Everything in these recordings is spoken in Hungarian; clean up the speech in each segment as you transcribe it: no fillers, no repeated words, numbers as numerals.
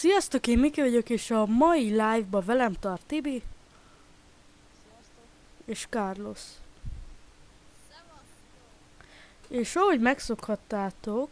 Sziasztok, én Miki vagyok, és a mai live-ba velem tart Tibi és Carlos. És ahogy megszokhattátok,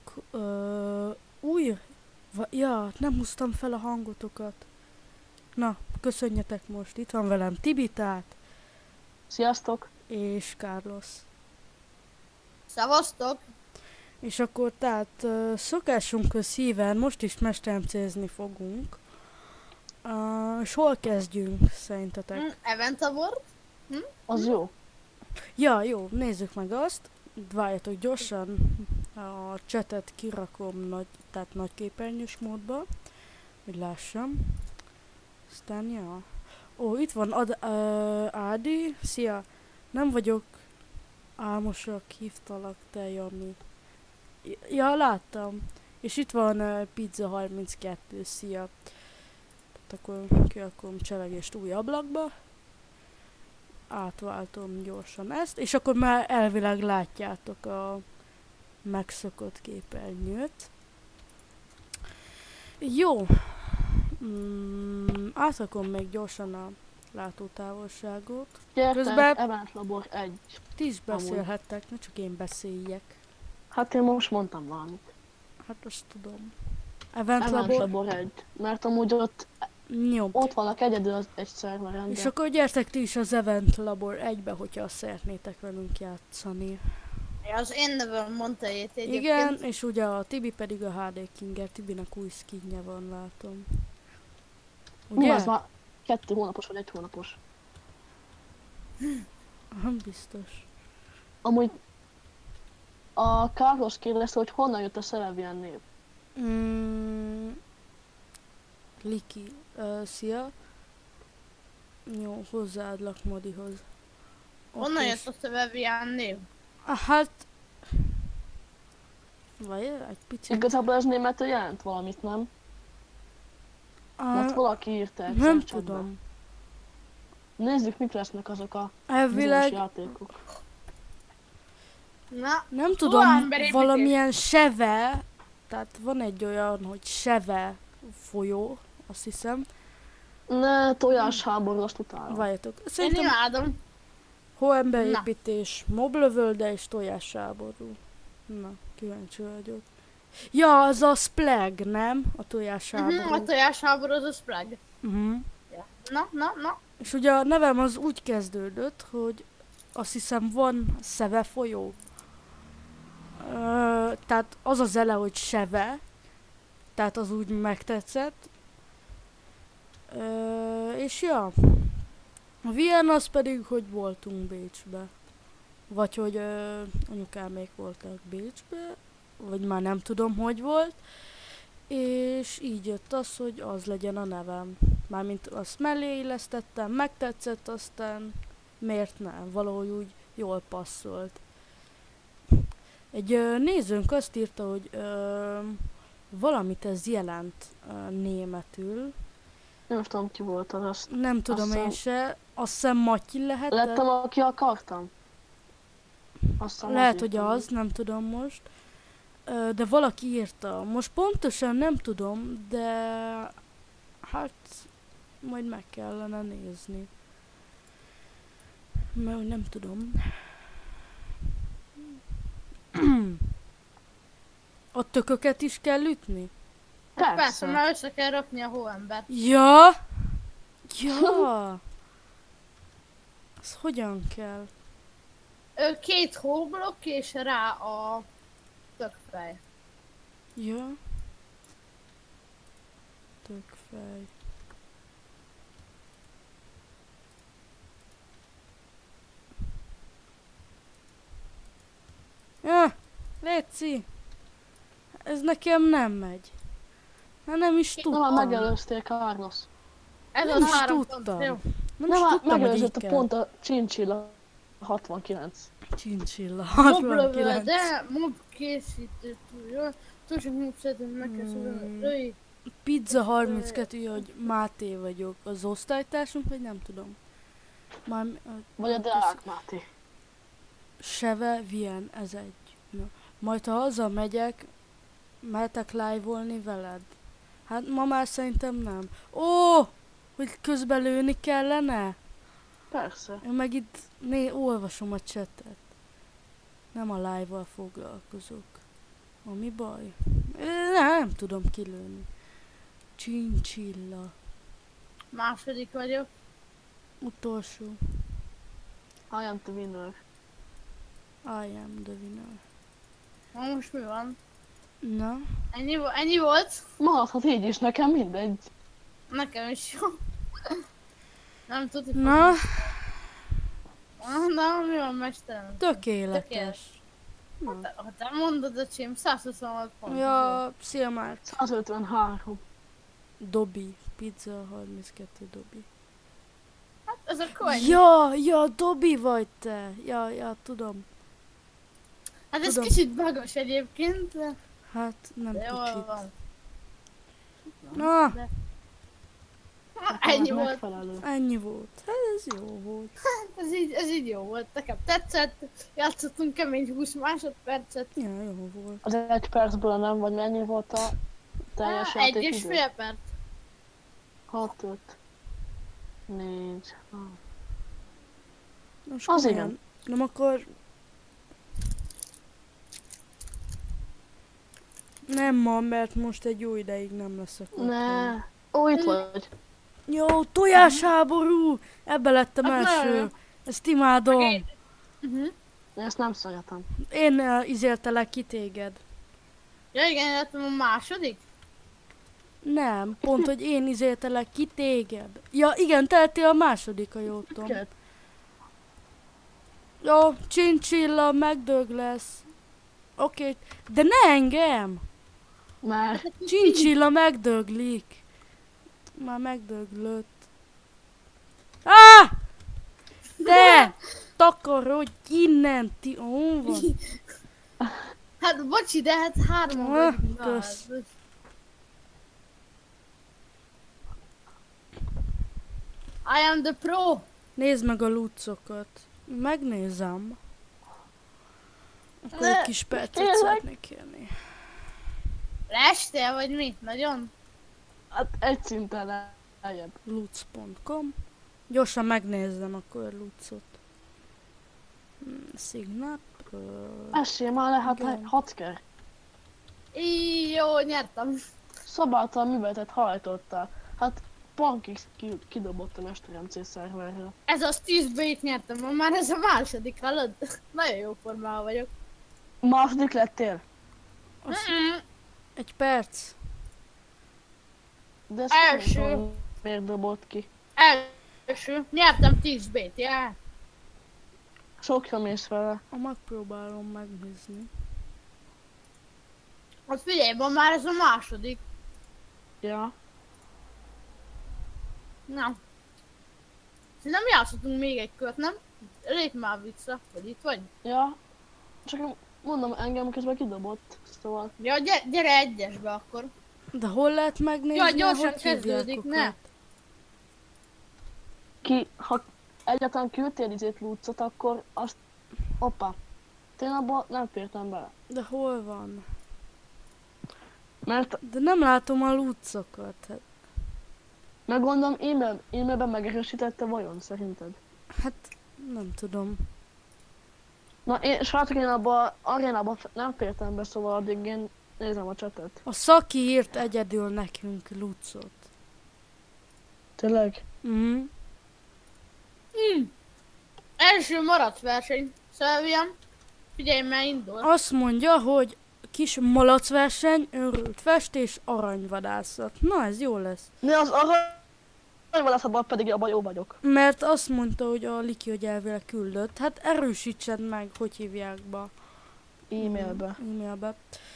ja, nem húztam fel a hangotokat. Na, köszönjetek most, itt van velem Tibi, tehát, Sziasztok! és Carlos. Szevasztok! És akkor tehát szokásunkhoz híven most is mesteremcézni fogunk. És hol kezdjünk szerintetek? Eventabor? Az jó. Ja, jó, nézzük meg azt. Várjatok gyorsan, a chatet kirakom tehát nagy képernyős módba, hogy lássam. Aztán ja. Ó, itt van Ádi, szia! Nem vagyok álmosak, hívtalak te, Jani. Ja, láttam. És itt van Pizza 32, szia! Tehát akkor kirakom cselegést új ablakba. Átváltom gyorsan ezt, és akkor már elvileg látjátok a megszokott képernyőt. Jó. Átrakom még gyorsan a látótávolságot. Gyertek, Közben Event Labor 1. ti is beszélhettek, ne csak én beszéljek. Hát én most mondtam valamit. Hát azt tudom. Event Event Labor. Labor 1. Mert amúgy Jó. ott vannak egyedül egy szerveren. És akkor gyertek ti is az Event Labor 1-be, hogyha szeretnétek velünk játszani. Az én nevem mondta ilyet egyébként. Igen, és ugye a Tibi pedig a HD Kinger. Tibinek új skinje van, látom. Mi Ugye? az már 2 hónapos vagy 1 hónapos? Nem biztos. Amúgy a Carlos kérdezte, hogy honnan jött a Celevian név. Liki, szia. Jó, hozzáadlak Modihoz. Honnan jött a Szövevián név? Hát... Várjál, egy picit. Igazából ez németül jelent valamit, nem? Mert valaki írta egyszer Nem chatbe. tudom. Nézzük, mik lesznek azok a Elvileg, bizonyos játékok. Na, nem Hol tudom, emberépítés? valamilyen Seve, tehát van egy olyan, hogy Seve folyó, azt hiszem. Ne, tojásháború, azt utálom. Várjatok, én szerintem imádom. hóemberépítés, moblövölde és tojásháború. Na, kíváncsi vagyok. Ja, az a Splag, nem? A tojásháború. A tojásháború az a Sprague. Ja. Na. És ugye a nevem az úgy kezdődött, hogy azt hiszem van Szeve folyó. Tehát az a zene, hogy Seve, tehát az úgy megtetszett. És ja, a Vienna az pedig, hogy voltunk Bécsbe. Vagy hogy anyukámék voltak Bécsbe, vagy már nem tudom, hogy volt. És így jött az, hogy az legyen a nevem. Mármint azt mellé illesztettem, megtetszett, aztán miért nem, valahogy úgy jól passzolt. Egy nézőnk azt írta, hogy valamit ez jelent németül. Nem tudom, ki volt az, azt Nem tudom én se. Azt hiszem Matyi lehetett. lettem, aki akartam. Azt hiszem, Lehet, az hogy írtam. az, nem tudom most. De valaki írta. Most pontosan nem tudom, de hát majd meg kellene nézni. Mert nem tudom. A tököket is kell ütni? Persze, Persze. mert össze kell rakni a hóembert. Ja! Ja! Az hogyan kell? 2 hóblokk és rá a tökfej. Ja. Tökfej. Ja, létszi. Ez nekem nem megy. Hát nem is Na, tudtam. már megelőztél, Carlos. Ez Nem az is 3 tudtam. pont, jó? Nem Nem, is már tudtam, hogy megelőzött így a kell. pont a Chinchilla 69. Chinchilla. Moblövő, 69. de mob készítő túl. Túl sok mob szeretem, meg kell szólni. Pizza 32, hogy Máté vagyok. Az osztálytársunk, vagy nem tudom. Már, Vagy a Deák Máté. Seve, Vien, ez egy. Na. Majd ha hazamegyek, mehetek live-olni veled? Hát ma már szerintem nem. Ó! Hogy közben lőni kellene? Persze. Én meg itt olvasom a chatet. Nem a live-val foglalkozok. Mi baj? Nem tudom kilőni. Chinchilla. Második vagyok. Utolsó. I am the winner. I am the winner. Na most mi van? Na? Ennyi volt? Maradhat így is, nekem mindegy. Nekem is jó. Nem tudod. Na? Na, mi van, mesterem? Tökéletes. Na. Ha te mondod, öcsém, 126 pont. Ja, szia már. 153. Dobi. Pizza 32 Dobi. Hát ez a coin. Ja, Dobi vagy te. Ja, tudom. Hát ez tudom. kicsit bagos egyébként, de Hát nem jól kicsit. van. Na, De... Ennyi volt. Megfelelő. ennyi volt. Hát ez jó volt. Ez így jó volt. Nekem tetszett. Játszottunk kemény 20 másodpercet. Ja, jó volt. Az 1 percből nem, vagy mennyi volt a teljes 1,5 játékidő? perc. 6, 5, 4, Most Az komolyan. igen. Nem akkor... Nem ma, mert most egy jó ideig nem leszek ott. Ne. Ó, itt vagy. Jó, tojásháború! Ebbe lettem Hát első. nagyon. Ezt imádom. Oké. Ezt nem szeretem. Én izéltelek ki téged. Ja igen, lettem a második. Nem, pont, hogy én izéltelek ki téged. Ja, igen, te lettél a második, ha jól tudom. Két. Jó, csincsilla, megdög lesz. Oké, de ne engem! Mert Csincsilla megdöglik. Már megdöglött. Ah! De! Takarodj innen, ti hol van? Hát bocsi, de hát 3 Ah, vagyunk. kösz. I am the pro. Nézd meg a lucokat. Megnézem. Akkor Ne, egy kis percet tényleg? szeretnék kérni. Leestél vagy mi? Nagyon? hát egy szinten lejjebb. Luc.com. Gyorsan megnézzem akkor a lucot. Signap. Esély már lehet Igen. 6 kör. Jó, nyertem. Szabáltal műveletet hajtottál. Hát Pankix kidobott a Mesterem C szerverre. Ez az 10 bait nyertem, ma már ez a második, hallod? Nagyon jó formában vagyok. Második lettél? Egy perc. De ezt Első. nem tudom, miért dobott ki. Első. Nyertem 10 bait, já. Sokra mész vele. Megpróbálom megnézni. Hát figyelj, ma már ez a második. Ja. Na. Nem játszhatunk még egy kört, nem? Lépj már vissza, vagy itt vagy. Ja. Csak mondom, engem közben kidobott. Szóval Ja, gyere egyesbe akkor. De hol lehet megnézni, Ja, gyorsan hogy hívják kezdődik, őket? ne? ha egyáltalán küldtél izét lúcot, akkor azt... Hoppá. Én abban nem fértem bele. De hol van? Mert De nem látom a lucokat. Hát, meggondolom, e-mailben megerősítette vajon szerinted? hát nem tudom. Na srácok, én abban arénában nem fértem be, szóval addig én nézem a csatet. A Szaki írt egyedül nekünk lucot. Tényleg? Mhm. Első maradt verseny. Szerviam. Figyelj, mert indul. Azt mondja, hogy kis malacverseny, őrült festés, aranyvadászat. Na, ez jó lesz. De az aranyvadászatban pedig abban jó vagyok. Mert azt mondta, hogy a Liki, hogy elvileg küldött. Hát erősítsed meg, hogy hívják be. E-mailbe. E-mailbe.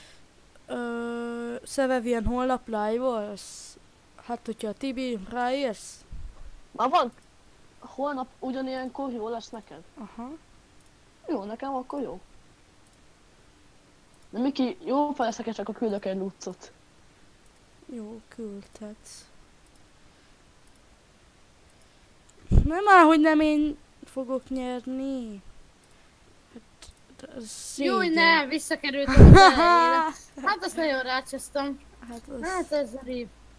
Szevevian holnap live-olsz? Hát, hogyha Tibi, ráérsz? Na van? Holnap ugyanilyenkor jó lesz neked? Aha. Jó, nekem akkor jó. De Miki, jó feleszek, csak a küldök egy lucot. Jó, küldhetsz. Nem áll, hogy nem én fogok nyerni. Hát, ez szégyen. Júj, ne, visszakerültem az elejére. Hát azt nagyon rácsesztem. Hát az... Hát ez a rip.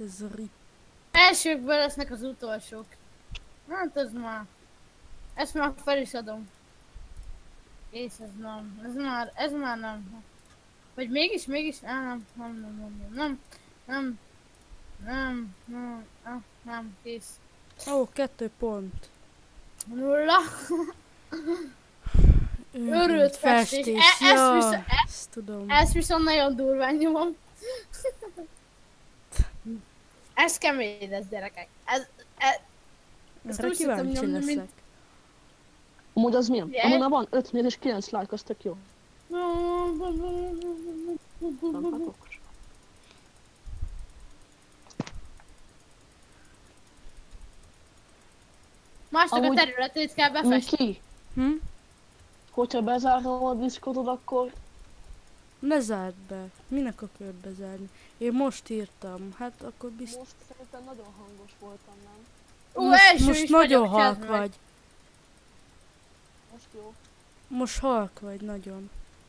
Ez a rip. Elsőkből lesznek az utolsók. Hát ez már. Ezt már fel is adom. És ez már nem. Vagy mégis, nem, kész. Ó, 2 pont. 0. Őrült festés. Ja, ezt tudom. Ez viszont nagyon durván nyomom. Ez kemény lesz, gyerekek. Ezt Erre úgy szoktam kíváncsi nyomni, leszek. mint... Amúgy az milyen? Yeah. Amúgy már van 5 és 9 like, az tök jó. Nem, hát okos. Másnak a Amúgy- területét kell befesteni. Miki, Hm? hogyha bezárom a diszkodod, akkor Ne zárd be. Minek akarod bezárni? Én most írtam. Hát akkor biztos. most szerintem nagyon hangos voltam, nem? Első Most is nagyon vagyok, halk csezd meg. vagy. Most jó. Most halk vagy nagyon.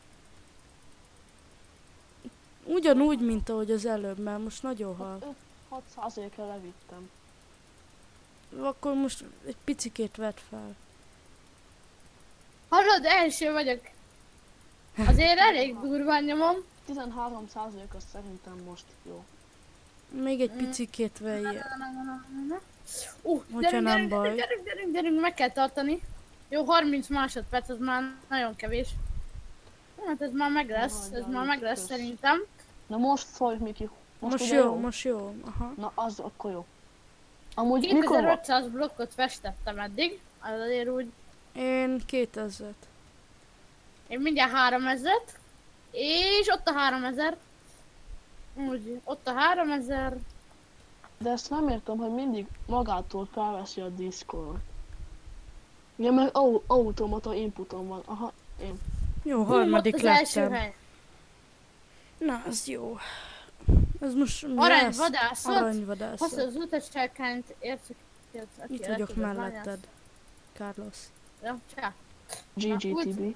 Ugyanúgy, mint ahogy az előbb, mert most nagyon halk. 6%-ra levittem. Akkor most egy picikét vedd fel. Hallod, első vagyok. Azért elég durván nyomom. 13% az szerintem most jó. Még egy picikét vegyél. Gyerünk, nem baj. gyerünk, meg kell tartani. Jó, 30 másodperc, az már nagyon kevés. Hát ez már meg lesz, ez már meg lesz szerintem. Na most szólj, Miki. Most ugye jó, most jó. Aha. Na az akkor jó. Amúgy mikor van? 2500 blokkot festettem eddig, azért úgy. Én 2000. Én mindjárt 3000 és ott a 3000. Úgy, ott a 3000. De ezt nem értem, hogy mindig magától felveszi a Discord. Ja, mert automata inputom van. Aha, én. Jó, harmadik Ott az első lettem. hely. Na, az jó. Ez most mi lesz? Aranyvadászat. Aranyvadászat. Hozd az utasságkányt, értsük. Itt vagyok melletted, Carlos. Ja, csá. GGTB.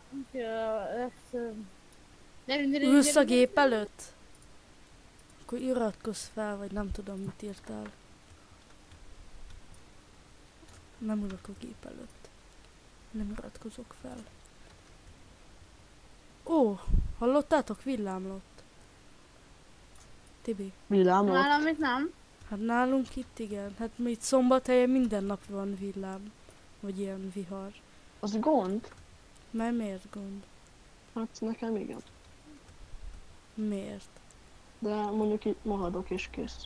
Ülsz a gép előtt? Akkor iratkozz fel, vagy nem tudom, mit írtál. Nem ülök a gép előtt. Nem iratkozok fel. Ó, hallottátok? Villámlott. Tibi. Villámlott. Nálam itt nem. Hát nálunk itt igen. Hát mi itt Szombathelyen minden nap van villám. Vagy ilyen vihar. Az gond? Mert miért gond? Hát nekem igen. Miért? De mondjuk itt maradok és kész.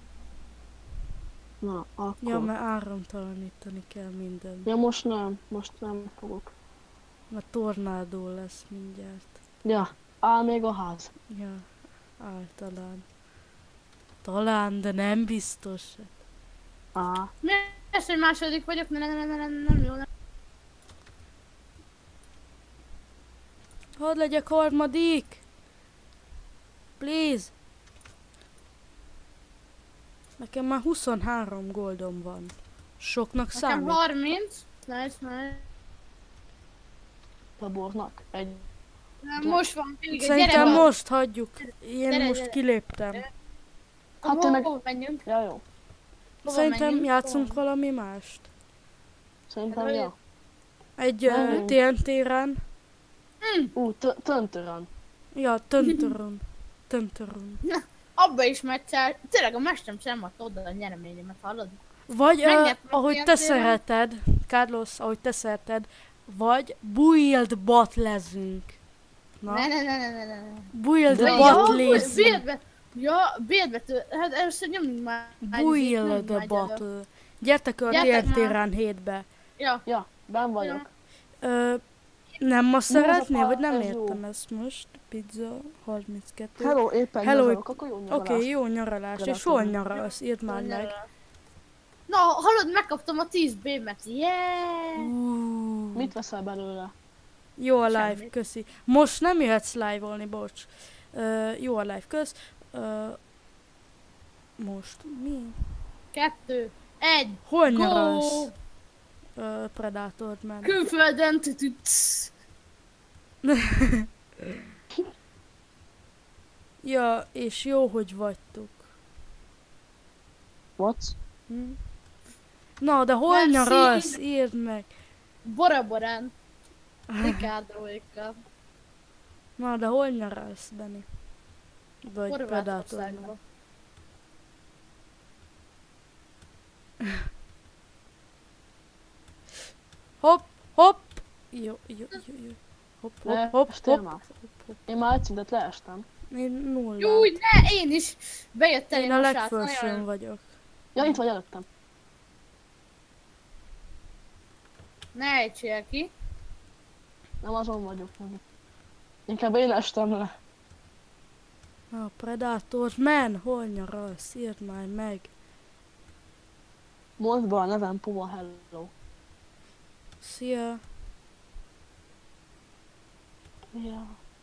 Na, akkor. Ja, mert áramtalanítani kell minden. Ja, most nem fogok. Mert tornádó lesz mindjárt. Ja, áll még a ház. Ja, általán. Talán, de nem biztos. Á, Mi ez, hogy második vagyok? Nem jó. Hadd legyek harmadik! Please! Nekem már 23 goldom van. Soknak Nekem számít? 30. Nice. labornak. Egy. Most van még egy Szerintem gyere, most hagyjuk. Én Gyere, most gyere. kiléptem. Hát te meg- Hova menjünk? Ja, jó. Hova Szerintem menjünk? játszunk Hova? valami mást. Szerintem ja. Egy Menjünk. TNT-ren. Töntören. Ja, töntöron. Töntöron. Abba is meccsel. Tényleg a mestem sem adta oda a nyereményemet, hallod? Vagy Megnyertem ahogy a te TNT-ren. szereted, Carlos, ahogy te szereted, vagy build bot lezünk. Na, Ne. build De bot jó, lezünk. Bélbető. Hát először nyomjunk már. Build bot. Gyertek a Gyertek TNT-ren 7-be. Ja, Ja, benn vagyok. Nem ma szeretnél, a vagy nem pár, ez jó. értem ezt most. Pizza 32. Hello, éppen Hello, nyaralok, akkor jó nyaralás. Oké, jó nyaralás. És hol nyaralsz? Írd már meg. Na, hallod, megkaptam a 10 bémet. Yeah! Mit veszel belőle? Jó a live, Semmit. köszi. Most nem jöhetsz live-olni, bocs. Jó a live, kösz. Most mi? 2, 1, Hol go! nyaralsz? Predátort ment. Külföldön. Ja, és jó, hogy vagytok. What's? Hm? Na, de hol Merci. nyaralsz? Írd meg. Bora Borán. Ricardoékkal. Na, de hol nyaralsz, Benni? Vagy Predatornak? Horvátországban. Hopp, hopp! Jó. Hopp, Ne, hopp, hopp, estél hopp, már? hopp. Én már egy szintet leestem. Én nulla. Júj, ne, én is! Bejöttem Én én a most át, legfelsőn nagyon- vagyok. Ja, itt vagy előttem. Ne ejtsél ki. Nem azon vagyok meg. Inkább én estem le. A Predator, men, hol nyaralsz? Írd már meg. Mondd be a nevem, Puma, hello. Szia. Ja.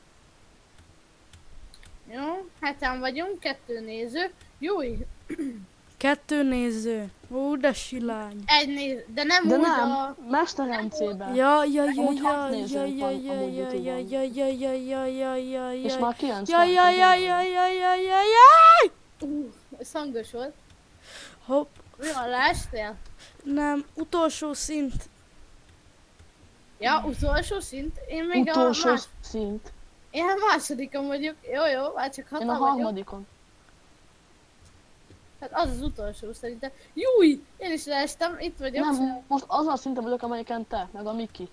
Jó, heten vagyunk, 2 néző. Júj, 2 néző. Ó, de silány. 1 néző, de nem De úgy nem, a... Mesteremcében. Ja. Amúgy 6 nézőnk van amúgy És Ja. már 9 Jaj. Ez hangos volt. Hopp, Olyan leestél? nem, utolsó szint. Ja, utolsó szint. Én még Utolsó a szint. Én a másodikon vagyok. Jó, már csak Én a hatan vagyok. harmadikon. Hát az az utolsó szerintem. Júj! Én is leestem, itt vagyok. Nem, most azon a szinten vagyok, amelyiken te, meg a Miki.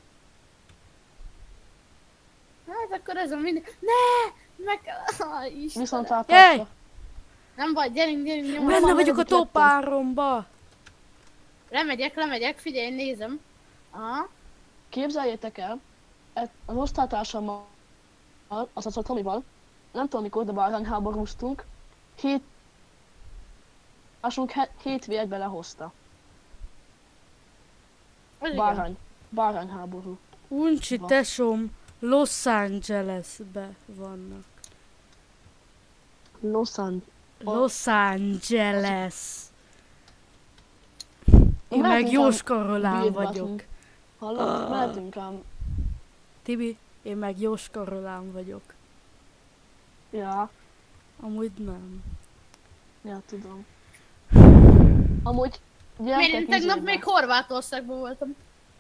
Hát akkor ez a mindig. Ne! Meg... Istenem. Viszont Jej! rátartva. Nem baj, gyerünk, nyomod. Benne már vagyok a negyedik top lettem. 3-ba. Lemegyek, figyelj, én nézem. Aha. Képzeljétek el, az osztálytársammal, azaz a Tomival, nem tudom mikor, de bárányháborúztunk, 7 vérbe lehozta. Az igen. Bárányháború. Uncsi Va. tesóm Los Angelesbe vannak. Los Angeles. Én meg Mehetünk Jóskarolán Bill vagyok. Button. Hallod? Mehetünk ám. Tibi, én meg Jóskarolán vagyok. Ja, Amúgy nem. tudom. Amúgy, Miért gyertek én tegnap izébe. még Horvátországban voltam.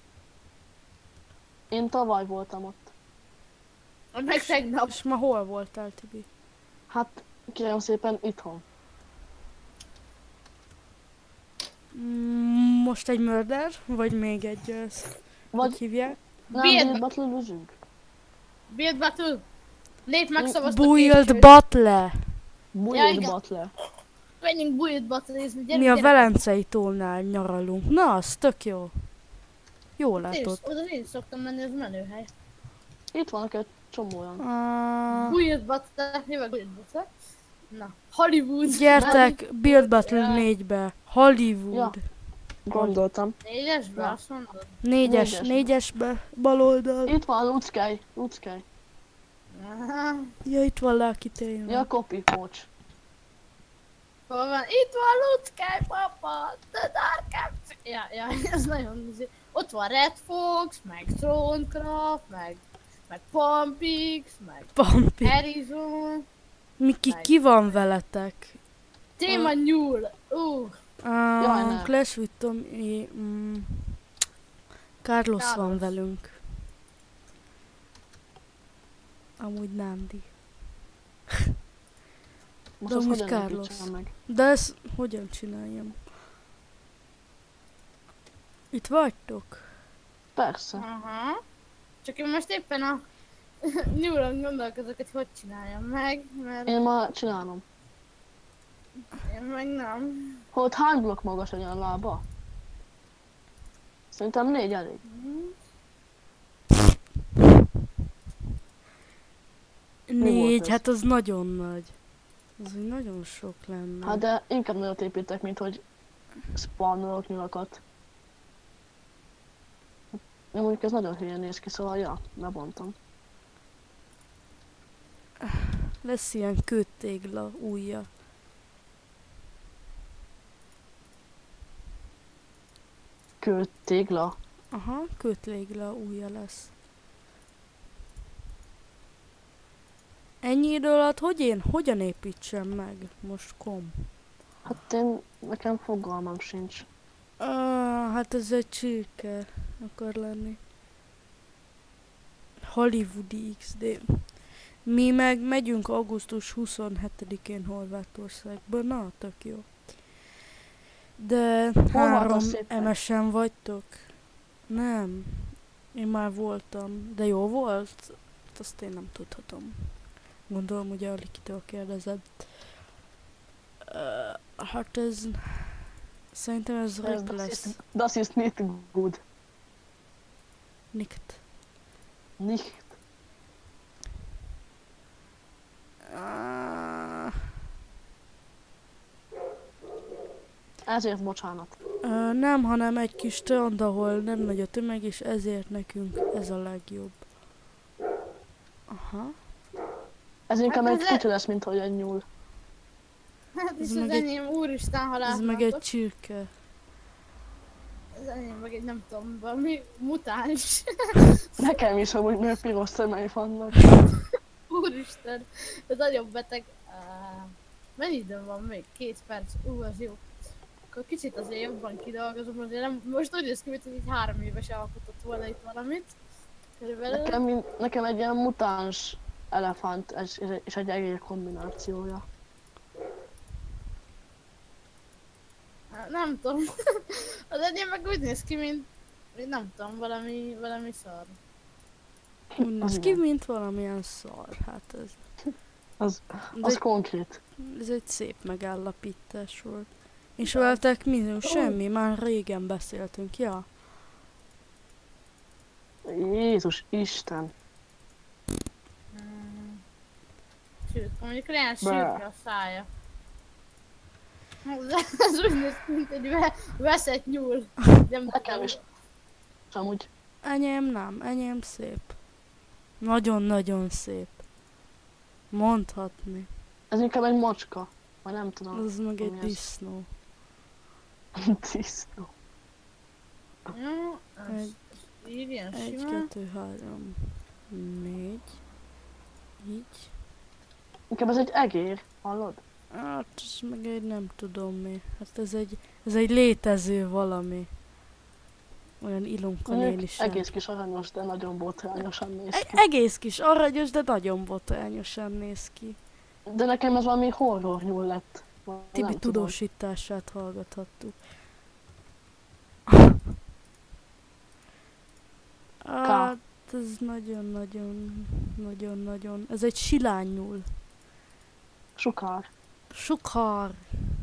Én tavaly voltam ott. Meg tegnap. És ma hol voltál, Tibi? Hát, kérem szépen, itthon. Most egy murder, vagy még egy, hogy Vagy hívják? nem, Build- Build Battle-özünk. Build Battle. Nép megszavazta Build később. Battle! Build igen. Battle. Menjünk Build Battle-ézni, gyerünk, Mi a gyerünk. Velencei tónál nyaralunk. Na, az tök jó. Jól Én is- látod. Oda én is szoktam menni, ez menőhely. Itt vannak egy csomóan. Build Battle, jövök Build Battle. Na, Hollywood. Gyertek, Build Battle 4-be. Hollywood. Ja. Gondoltam. 4-esbe, Ja. azt mondod? Négyesbe, bal oldal. Itt van Luckey. Aha. Ja, itt van Lucky Tail. Ja, copy, bocs. Hol van? Itt van Luckey, papa! The Dark Captain! Ja, ez nagyon izé. Ott van Red Fox, meg Thronecraft, meg Pumpix, meg Pampi. Arizona, Miki, ki van veletek? Téma nyúl. Jaj, ne. Clash with Tommy. Carlos van Carlos. velünk. Amúgy Nándi. Most De azt amúgy hogyan Carlos. építsem meg? De ezt hogyan csináljam? Itt vagytok? Persze. Aha. Csak én most éppen a nyúlon gondolkozok, hogy csináljam meg, mert Én már csinálom. én meg nem. Hogy hány blokk magas legyen a lába? Szerintem 4 elég. volt 4, ez? hát az nagyon nagy. Az úgy nagyon sok lenne. Hát de inkább nagyot építek, mint hogy spawnolok nyulakat. Ja, mondjuk ez nagyon hülyen néz ki, szóval ja, lebontom. Lesz ilyen kőtégla ujja. Kőtégla. Aha, kőtégla ujja lesz. Ennyi idő alatt hogyan építsem meg? Most kom. Hát nekem fogalmam sincs. Hát ez egy csirke akar lenni. Hollywoodi XD. Mi meg megyünk augusztus 27-én Horvátországba, na tök jó. De Hol 3 voltál szépen? MS-en vagytok? Nem. Én már voltam, de jó volt? Azt én nem tudhatom. Gondolom, hogy Alikitől kérdezed. Hát ez... Szerintem ez rip lesz. Das ist nicht gut. Nikt. Nicht. Ezért bocsánat. Nem, hanem egy kis strand, ahol nem nagy a tömeg, és ezért nekünk ez a legjobb. Aha. Ez inkább Hát egy ez kicsi lesz, mint hogy egy nyúl. Hát Ez és meg az egy- enyém, úristen, ha Ez meg egy látnátok. csirke. Az enyém meg egy, nem tudom, valami mutáns. Nekem is amúgy, mert piros szemei vannak. Úristen, ez nagyon beteg. Mennyi időm van még? 2 perc. Az jó. Akkor kicsit azért jobban kidolgozom, azért nem, most úgy néz ki, mint hogy egy 3 éves alkotott volna itt valamit. Körülbelül. Nekem egy ilyen mutáns elefánt és egy egér kombinációja. Nem tudom. Az enyém meg úgy néz ki, mint nem tudom, valami szar. Úgy néz Az ki, igen. mint valamilyen szar. Hát ez... Az Ez, konkrét. ez egy szép megállapítás volt. És veletek mi? Semmi, már régen beszéltünk, ja. Jézus Isten. Sőt, mondjuk olyan Bá. sírke a szája. Ez úgy néz ki, mint egy veszett nyúl. Nem Nekem tudom. is. Amúgy Enyém nem, enyém szép. Nagyon-nagyon szép. Mondhatni. ez inkább egy macska. Vagy nem tudom. Az meg egy mi ez. disznó. Tisztó. Jó, Egy- írjen 1, simán. 2, 3, 4. Így. Inkább ez egy egér. Hallod? Hát ez meg egy nem tudom mi. Hát ez egy létező valami. Olyan ilunka néni Mondjuk sem. egész kis aranyos, de nagyon botrányosan néz ki. Egész kis aranyos, de nagyon botrányosan néz ki. De nekem ez valami horror nyúl lett. Vagy Tibi nem tudom. tudósítását hallgathattuk. Hát ez nagyon. Ez egy silánynyúl. Sukár. Sukár.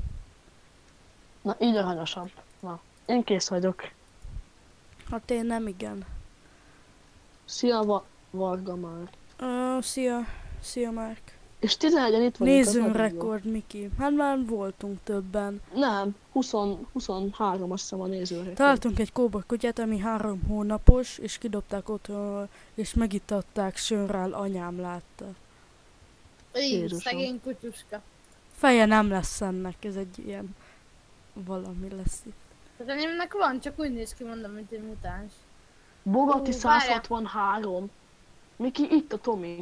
Na így aranyosabb. Na, én kész vagyok. Hát én nem igen. Szia, Varga már. Szia Márk. És 11-en itt vagyunk. az Nézzünk nagyon jó. rekord, Miki. Hát már voltunk többen. Nem, 23 azt hiszem a nézőrekord. Találtunk egy kóborkutyát, ami 3 hónapos, és kidobták otthonról, és megittatták sörrel, anyám látta. Így, Jézusom. szegény kutyuska. Feje nem lesz ennek, ez egy ilyen valami lesz itt. Az enyémnek van, csak úgy néz ki, mondom, mint egy mutáns. Bogati Ú, várjál. 163. Miki, itt a Tomi.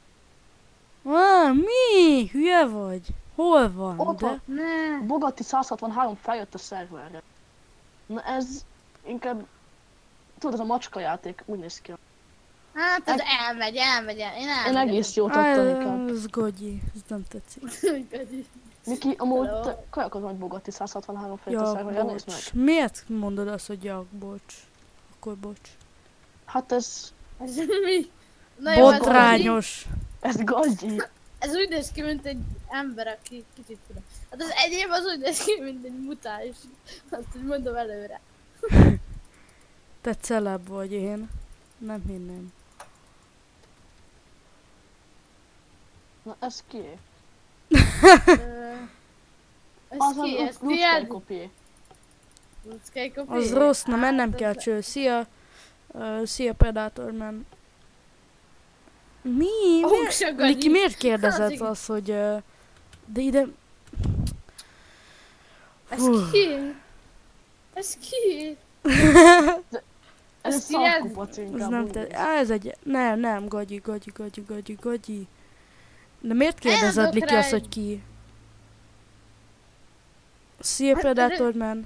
Mi? Hülye vagy? Hol van? Ott De? van. Ne. Bogati 163 feljött a szerverre. Na ez inkább... Tudod, ez a macska játék, úgy néz ki. Hát ez elmegy. Én egész jót adtam inkább. Ez gogyi, ez nem tetszik. Miki, amúgy Hello. te kajakozom, hogy Bogati 163 fejött a Ja, szerverre, nézd meg. bocs. Miért mondod azt, hogy ja, bocs? Akkor bocs. Hát ez Ez mi? Na jó, Botrányos. gagyi. ez úgy néz ki, mint egy ember, aki kicsit tudom. Hát az enyém az úgy néz ki, mint egy mutáns. Azt úgy mondom előre. Te celeb vagy, én nem hinném. Na ez ki? Ö, Ez Az ki? a Ez Lucskei tiéd? kopié. Lucskei kopi? Az rossz, na Hát, mennem az- kell cső. Szia Predator Man. Mi? Húgsagany. Miki, miért kérdezett Az azt, hogy... de ide... Ez Hú. ki? Ez ki? Ez Ez egy tiéd? szarkupac Ez inkább. nem úgy te... néz. Ez egy... Nem, gagyi. De miért kérdezed, Eldok Liki, rá azt, hogy egy- ki? Szia, Predator Man.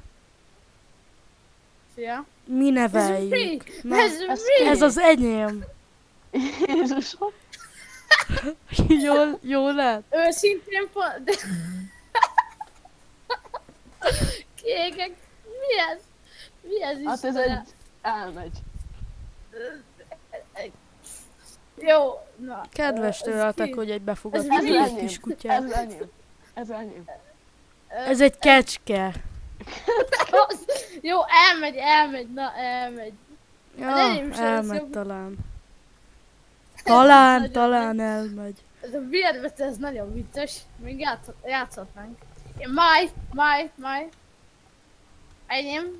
Szia. Mi Ez neveljük? mi? Na, Ez ez mi? ez az enyém. Jézusom. Jól lett? Őszintén de... Kékek, mi ez? Mi ez Hát ez Istenem? egy... Elmegy. Jó, na. Kedves ez tőletek, ki? hogy egy Ez befogadó mi? egy enyém. kis kutyát. Ez enyém. Ez enyém. Ez egy kecske. Jó, elmegy, na elmegy. Ja, Az enyém sem lesz elmegy jobb. talán. Nagyon Talán elmegy. Ez a birdbet, ez nagyon vicces. Még játszhatnánk. Máj. Enyém.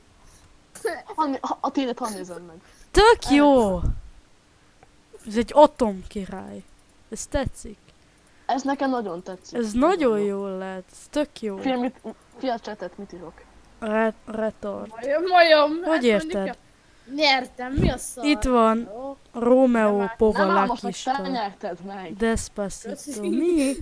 A tényleg hadd nézem meg. Tök jó! Ez egy atomkirály. Ez tetszik. Ez nekem nagyon tetszik. Ez nagyon jól lett. Ez tök jó. Fia csetet, mit írok? Retard. Majom. Hogy érted? mondjuk, nyertem, mi a szar? Itt van Jó. Romeo Nem, Nem, most meg te Povalakista. nyerted meg. Despacito. Köszi. Mi?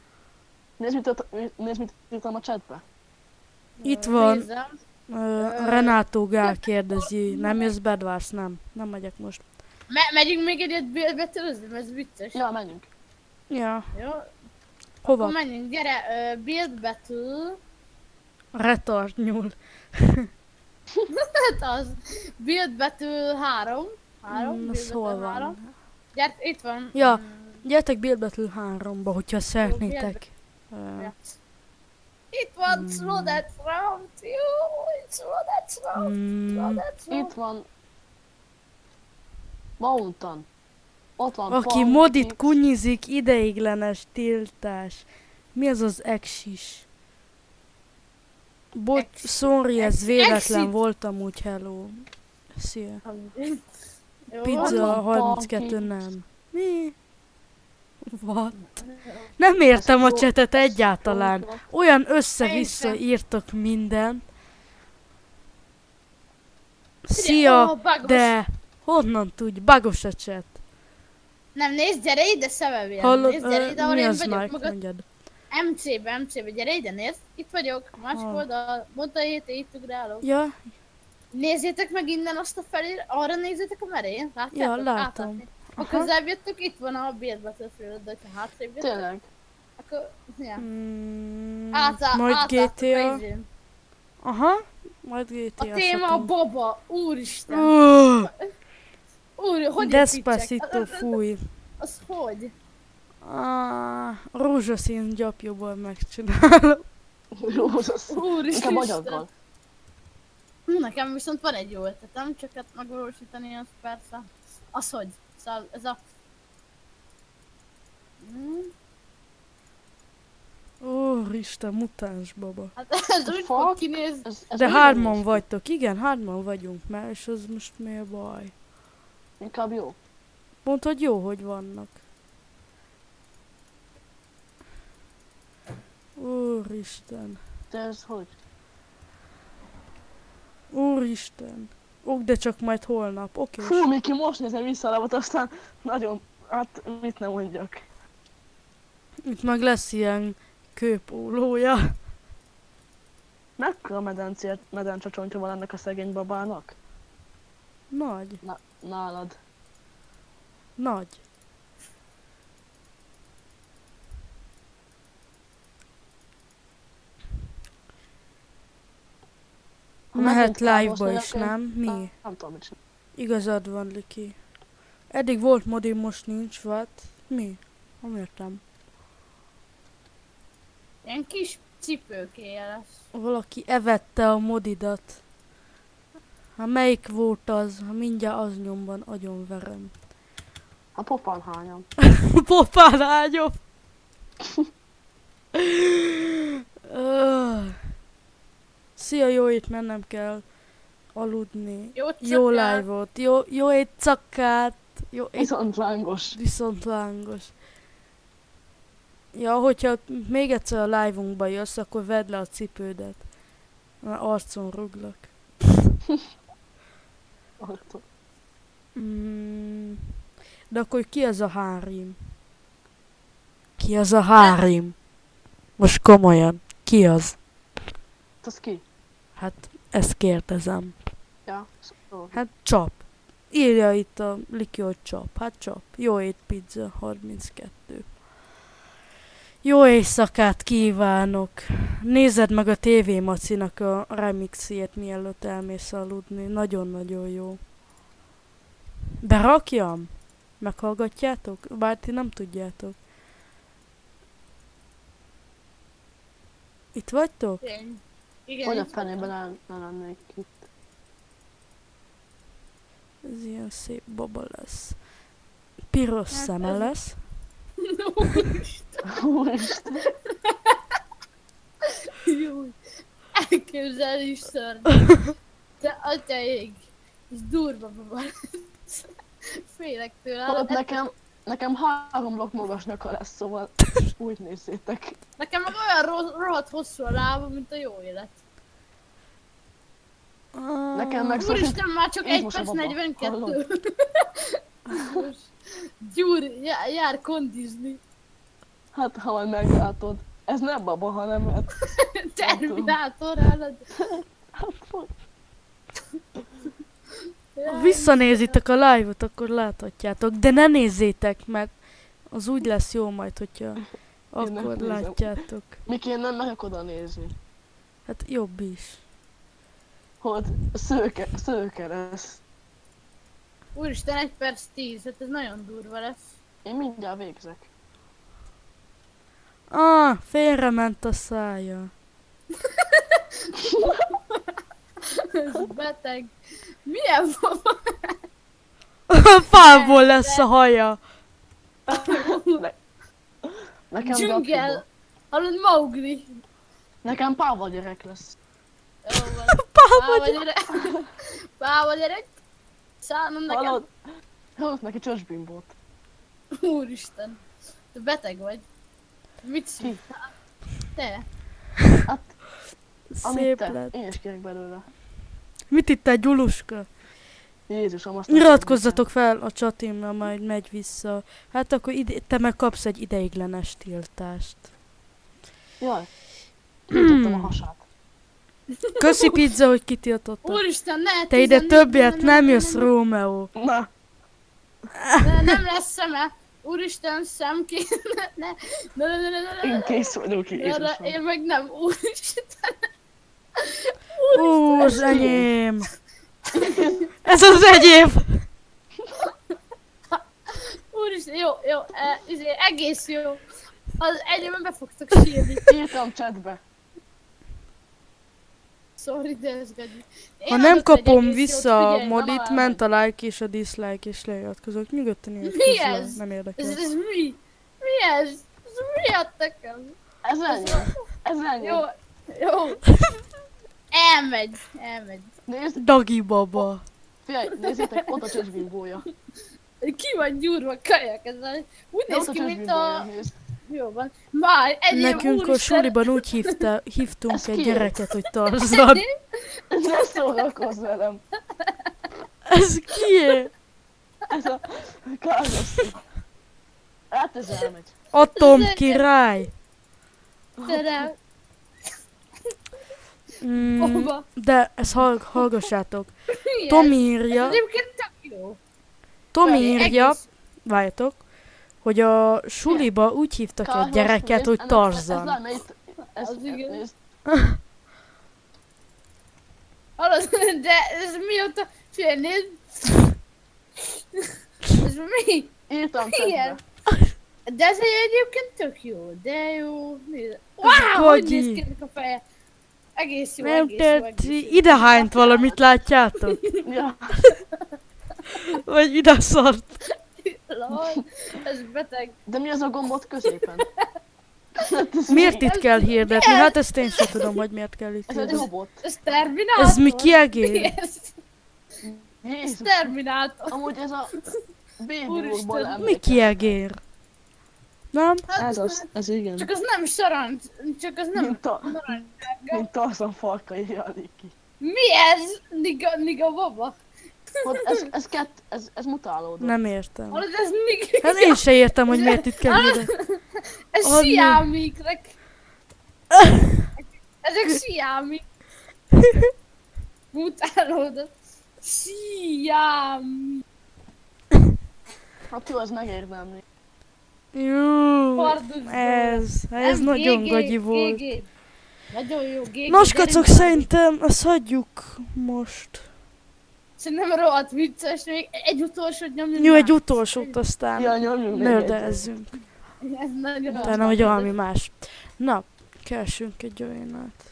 Nézd, mit írtam a chatbe. Itt van. Nézem. Renátó Gál kérdezi. Nem jössz Bedvársz? Nem. Nem megyek most. Megyünk még egyet birdbetőzni, mert ez vicces. Ja, menjünk. Ja. Jó? Hova? Akkor menjünk, gyere, birdbetű. Retard nyúl. Hát az. Birdbetű 3. Az hol van? Gyere, itt van. Ja. Gyertek Bildbetül 3-ba, hogyha szeretnétek. Ja. Itt van Slodet Round. Jó, Slodet Round. Slodet Round. Itt van... Mountain. Ott van Aki Palm modit Mix. kunyizik, ideiglenes tiltás. Mi az az exis? Sorry, ez véletlen Exit. volt amúgy, hello. Szia. Jó, Pizza van 32 Palm nem. Mi? What? Nem értem a csetet egyáltalán. Olyan össze-vissza írtok mindent. Szia, de honnan tudj? Bagos a chat. Nem, nézd, gyere ide, szemevél. Hallod, Nézd, gyere ide, ahol mi én az vagyok Mike, magad. mondjad? MC-be, gyere ide, nézd. Itt vagyok, másik Ah. oldal. Mondta itt ugrálok. Ja, Nézzétek meg innen azt a felé, arra nézzétek a merén. Látjátok? ja, látom. Átlátni. Ha Aha. közelebb jöttök, itt van a Beard Battlefield, de ha hátrébb jöttök, Tényleg. akkor... Ja. Majd Átláttok a GTA. izén. Aha, majd GTA. A téma a baba, úristen. Úr, hogy Despacito, fúj. Az hogy? Rózsaszín gyapjóból megcsinálom. Rózsaszín. Inkább Úristen. magyaggal. Nekem viszont van egy jó ötletem, csak hát megvalósítani az persze. Az hogy? Szóval ez a... Úristen, mutáns baba. Hát ez úgy fog kinézni. Ez De úgy hárman néz. vagytok, igen, hárman vagyunk már, és az most mi a baj? Inkább jó. Mondd, hogy jó, hogy vannak. Úristen. De ez hogy? Úristen. De csak majd holnap, oké. Fú, Miki, most nézem vissza a lapot, aztán nagyon... Hát, mit nem mondjak. Itt meg lesz ilyen kőpólója. Mekkora medence csontja van ennek a szegény babának? Nagy. Nálad. Nagy. Mehet live-ba is, nem? Mi? Nem tudom, mit csinál. Igazad van, Liki. Eddig volt modi, most nincs, what? Mi? Nem értem. Ilyen kis cipőkéje lesz. Valaki evette a modidat. Ha melyik volt az? Ha mindjárt az nyomban agyonverem. A popán hányom. Popán ágyom! Szia, jó, itt mennem kell aludni. Jó live-ot, jó éjszakát, jó Viszont lángos. viszont lángos. Ja, hogyha még egyszer a live-unkba jössz, akkor vedd le a cipődet. Mert arcon ruglak. De akkor ki az a hárim? Ki az a hárim? Most komolyan, ki az? Az ki? Hát, ezt kérdezem. Ja, szó. Hát csap. Írja itt a Liki, hogy csap. Hát csap. Jó ét pizza 32. Jó éjszakát kívánok! Nézed meg a TV Macinak a remixjét, mielőtt elmész aludni. Nagyon-nagyon jó. Berakjam? Meghallgatjátok? Bár ti nem tudjátok. Itt vagytok? Igen, Hogy a itt fenében ne lennék itt. Ez ilyen szép baba lesz. Piros Hát szeme ez- lesz. Úristen. Jó. Elképzelni is szörnyű. De atyaig. Ez durva baba. Félek tőle. Ott nekem 3 blokk magas nyaka lesz, szóval úgy nézzétek. Nekem meg olyan rohadt hosszú a lába, mint a jó élet. Nekem meg Úristen, már csak Én 1 most a perc baba. 42. Gyuri, jár kondizni. Hát, ha majd meglátod. Ez nem baba, hanem mert... Terminátor állad. Hát, Ha visszanézitek a live-ot, akkor láthatjátok. De ne nézzétek, mert az úgy lesz jó majd, hogyha akkor nézem. látjátok. Miki, én nem megyek oda nézni. Hát jobb is. Hogy szőke lesz. Úristen, 1 perc 10, hát ez nagyon durva lesz. Én mindjárt végzek. Félrement a szája. Ez beteg. Milyen baba? Fából lesz a haja. Nekem Dzsungel. Dakiba. Hallod, Mowgli. Nekem páva gyerek lesz. Jó van. Páva gyerek. Páva gyerek. Szállom nekem. Hallod? Hallod neki csöcsbimbót. Úristen. Te beteg vagy. Mit szív? Te. Hát, amit Szép te. lett. Én is kérek belőle. Mit itt egy gyuluska? Jézusom, azt Iratkozzatok fel a csatimra, majd megy vissza. Hát akkor te meg kapsz egy ideiglenes tiltást. Jaj. Kiütöttem a hasát. Köszi pizza, hogy kitiltottad. Úristen, ne! Te ide 14, többet nem jössz, Rómeó. Na, Nem lesz szeme. Úristen, szemki. Ne. én kész vagyok, Jézusom. Én meg nem. Úristen. Ó, az enyém. Ez az enyém. Úristen, jó. Egész jó. Az enyémben be fogtok sírni. Írtam chatbe. Sorry, de ez gagyi. Ha nem kapom vissza a modit, ment a like és a dislike és leiratkozok. Nyugodtan Mi iratkozz le, ez? nem érdekel. Ez mi? Mi ez? Ez mi ad nekem? Ez ennyi. Ez ennyi. Jó. Elmegy. Nézd, Dagi baba. figyelj, nézzétek, ott a csöcsbimbója. Ki van gyúrva kajak ezzel? Úgy De néz ott a ki, mint csöcsbimbója, a... nézd. Jó van. Már enyém, Nekünk a úristen. suliban úgy hívtunk Ez egy ki? gyereket, hogy Tarzan. Ne szórakozz velem. Ez kié? Ez a Carlos. Hát ez elmegy. Atom király. Tere, Mm, de ezt hallgassátok. mi ez? Tomi Ez írja, egyébként tök jó. Várjatok, hogy a suliba úgy hívtak egy Carlos, gyereket, nézd, hogy Ez Tarzan. lenne itt. Ez, Az igen. nézd. Hallod, de ez mióta... Figyelj, nézd. Ez mi? Írtam Igen. chatbe. De ez egyébként tök jó, de jó. Nézd. Wow, hogy gagyi. néz ki ennek a feje. Egész jó, Nem egész jó, tetszik. egész jó. Ide hányt valamit, látjátok? Ja, Vagy ide szart. Lol, ez beteg. de mi az a gombot középen? Hát ez Miért mi? itt kell hirdetni? Hát ezt én sem tudom, hogy miért kell itt Ez egy hirdetni. robot. Ez Terminátor? Ez mi Mi kiegér? ez? Ez Jézus. Terminátor. Amúgy ez a Baby Úristen. Úrból Mi emlékeztem. kiegér? Nem? Ez az, ez igen. Csak az nem sarancs, csak az nem narancssárga. Mint Tarzan farka írja a Liki. Mi ez? Niga baba? Hogy ez mutálódott. Nem értem. Hallod, ez niga? Hát én se értem, hogy miért itt kell hirdetni. Ez Adni. siámikrek. Ezek siámik. Mutálódott. Szia! Hát jó, az megérdemli. Jó, Fardus ez Nem, nagyon GG, gagyi volt. GG. Nagyon jó, GG. Nos, kacok, gyerünk. szerintem ezt hagyjuk most. Szerintem rohadt vicces, még egy utolsót nyomjunk. Jó, már. egy utolsót, aztán Ja, nyomjunk még nördezzünk. Ez nagyon Utána, hogy valami más. Na, keresünk egy olyanat.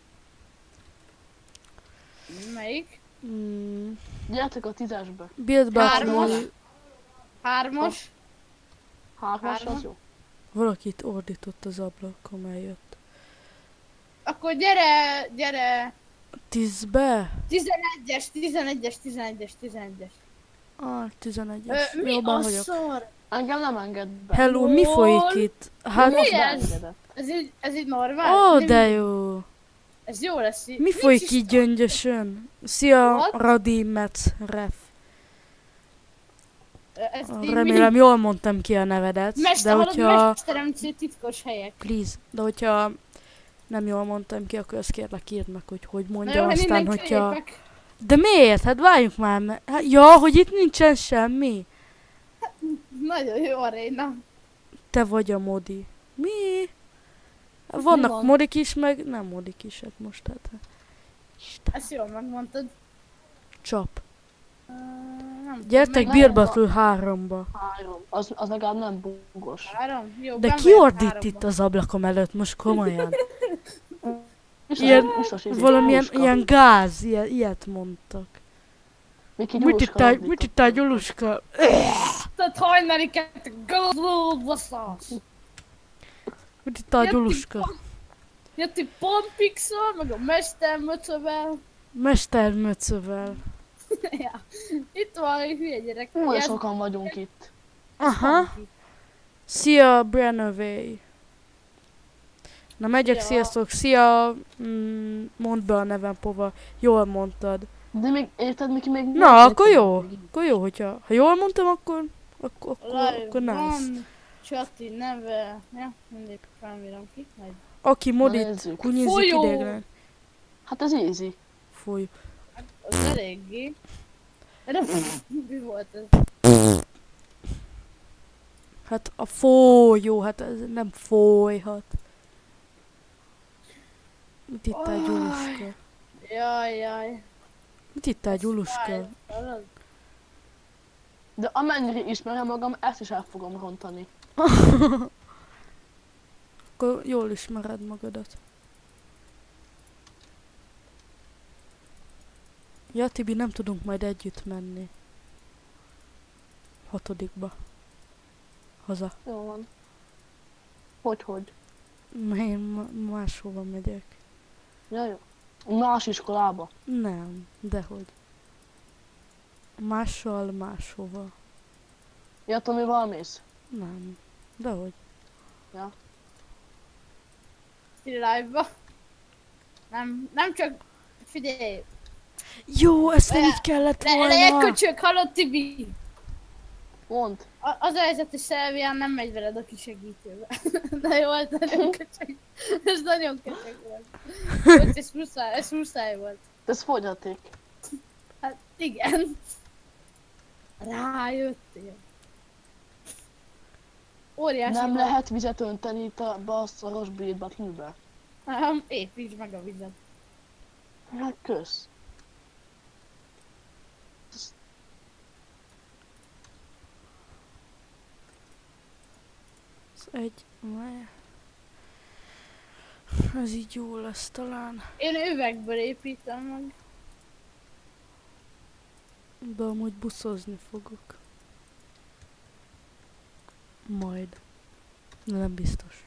Melyik? Gyertek a 10-esbe. Build Hármas. Battle. 3-as. 3-as az jó. Valakit ordított az ablakon, eljött. Akkor gyere. 10-be? 11-es, 11-es, 11-es, 11-es. Ah, 11-es. Mi Jobban a vagyok. szar? Engem nem enged be. Hello, mi Hol? folyik itt? Hát, Mi ez? Beengedett. Ez így normál? ó, Nem- de jó. Ez jó lesz így. Mi Nincs folyik is- így gyöngyösön? Szia, What? Radi Metz Ref. Ez így Remélem jól mondtam ki a nevedet, de hogyha... Mesteremcé titkos helyek. Please, de hogyha nem jól mondtam ki, akkor azt kérlek írd meg, hogy Na mondja, jó, hát aztán innen hogyha... kilépek. De miért? Hát várjuk már meg. Hát, ja, hogy itt nincsen semmi. Nagyon jó aréna. Te vagy a modi. Mi? Hát vannak van? modik is, meg nem modik is, hát most hát. Isten, Ezt jól megmondtad. csap. Nem Gyertek tudom, Beer meg- Battle 3-ba. 3. Az legalább nem bugos. 3? Jó, De benn ki vagyok ordít 3-ba. itt az ablakom előtt, most komolyan? Biztos, Ilyen- biztos, izé, Valamilyen Gyuluska. ilyen gáz, ilyet mondtak. Miki Mit Gyuluska itt mit itt a Gyuluska? Tehát hajnali kettő, go, basszasz! Mit itt a Jött Gyuluska? Jött egy Pompixol, meg a mestermöcövel. Mestermöcövel. Ja. Itt van egy hülye gyerek. Hú, de Ez- sokan vagyunk itt. Aha. Szia, Brenaway. Na megyek, Ja. sziasztok, szia, mondd be a nevem, Pova, jól mondtad. De még, érted, Miki, még... Na, nem akkor érted jó. még. Akkor jó, hogyha ha jól mondtam, akkor Live nice. van, Csati neve, ja, mindig felmírom ki, majd Aki Na, modit, nézzük. kunyizik Folyó. ideglen. Hát ez easy. Fúj. az eléggé. De mi volt ez? Hát a folyó, hát ez nem folyhat. Mit itt a Aj. Gyuluska? Jaj. Mit itt a Gyuluska? Hallod? De amennyire ismerem magam, ezt is el fogom rontani. Akkor jól ismered magadat. Ja, Tibi, nem tudunk majd együtt menni. 6-ba. Haza. Jó van. Hogy? Én máshova megyek. Ja, jó. Más iskolába. Nem, dehogy. Mással máshova. Ja, Tomival mész? Nem, dehogy. Live-ba. Nem csak, figyelj, Jó, ezt nem Le- így kellett lejjebb volna. köcsög, hallod Tibi? Mondd. Az a helyzet, hogy Szelvián nem megy veled a kisegítőbe. De jó, ez nagyon köcsög. Ez nagyon köcsög volt. Bocs, ez muszáj volt. De ez fogyaték. Hát igen. Rájöttél. Óriási Nem volt. lehet vizet önteni itt a szaros Beer Battle-be. Építsd meg a vizet. Hát kösz. Ez így jó lesz talán. Én üvegből építem meg. De amúgy buszozni fogok. Majd. De nem biztos.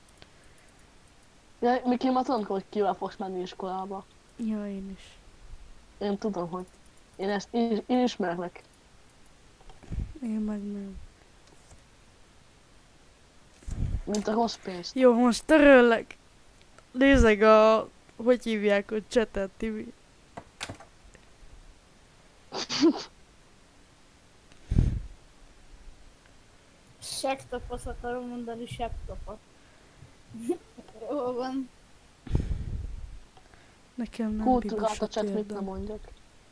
Ja, Miki, már tudom, hogy kivel fogsz menni iskolába. Ja, én is. Én tudom, hogy. Én ismerlek. Én meg nem. Mint a rossz pénzt. Jó, most töröllek. Nézzek a... Hogy hívják, hogy csetet, Tibi? Sektapot akarom mondani, septapot. Jó van. Nekem nem Kultúrát a bibusot chat, mit nem érdem. mondjak.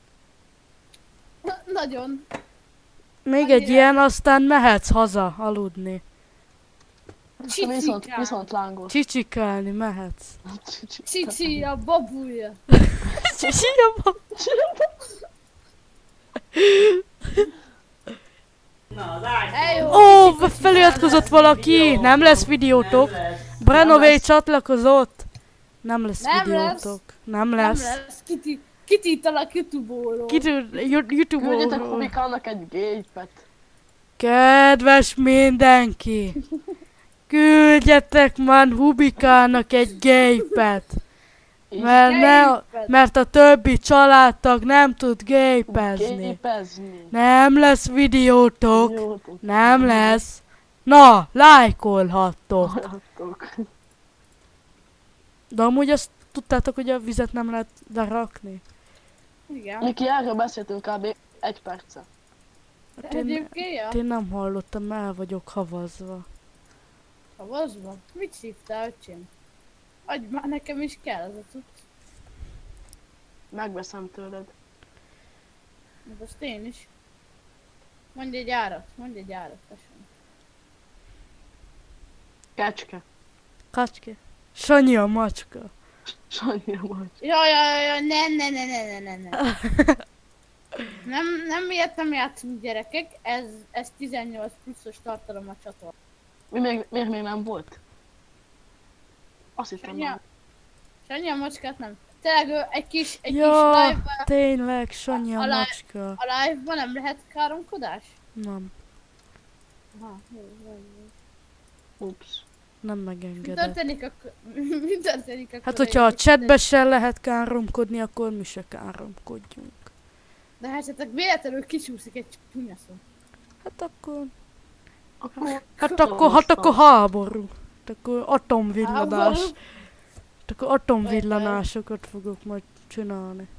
Nagyon. Még egy Annyira- ilyen, aztán mehetsz haza aludni. Csicikám. Viszont lángos. Csicsikálni mehetsz. Cici, a babúja. Csicsikálni. Eljó, Ó, feliratkozott valaki! Nem lesz videótok. Brenovej csatlakozott. Nem lesz Nem videótok. Nem nem lesz. lesz. Kitítalak YouTube-ról. Küldjetek YouTube-on. Hubikának egy gépet. Kedves mindenki! Küldjetek már Hubikának egy gépet! Mert a többi családtag nem tud gépezni. Gépezni. Nem lesz videótok. Jó, Nem lesz. Na, lájkolhattok. Láttok. De amúgy azt tudtátok, hogy a vizet nem lehet lerakni? Igen. Miki, erről beszéltünk kb. 1 perce. Hát én, Egyébként, ja. én nem hallottam, mert el vagyok havazva. Havazva? Mit szívtál, öcsém? Adj már, nekem is kell az a cucc. Megveszem tőled. Meg azt én is. Mondj egy árat, tessék. Kecske. Kacske. Sanyi a macska. Sanyi vagy. Ja, ne. Nem ilyet nem játszunk, gyerekek, ez 18 pluszos tartalom a csatorna. Miért még nem volt? Azt hittem Sanyi, nem. Sanyi a macskát nem. Tényleg egy kis Ja, live-ban, tényleg, Sanyi a A live- macska. a live-ban nem lehet káromkodás? Nem, Aha, jó. Ups. nem Mi megengedett. történik akkor? Mi történik akkor? Hát, hogyha a chatbe sem lehet káromkodni, akkor mi se káromkodjunk. De hát esetleg véletlenül kicsúszik egy csúnya szó. Hát akkor... Akkor... Hát akkor háború. Hát akkor atomvillanás. Háború? Hát akkor atomvillanásokat fogok majd csinálni.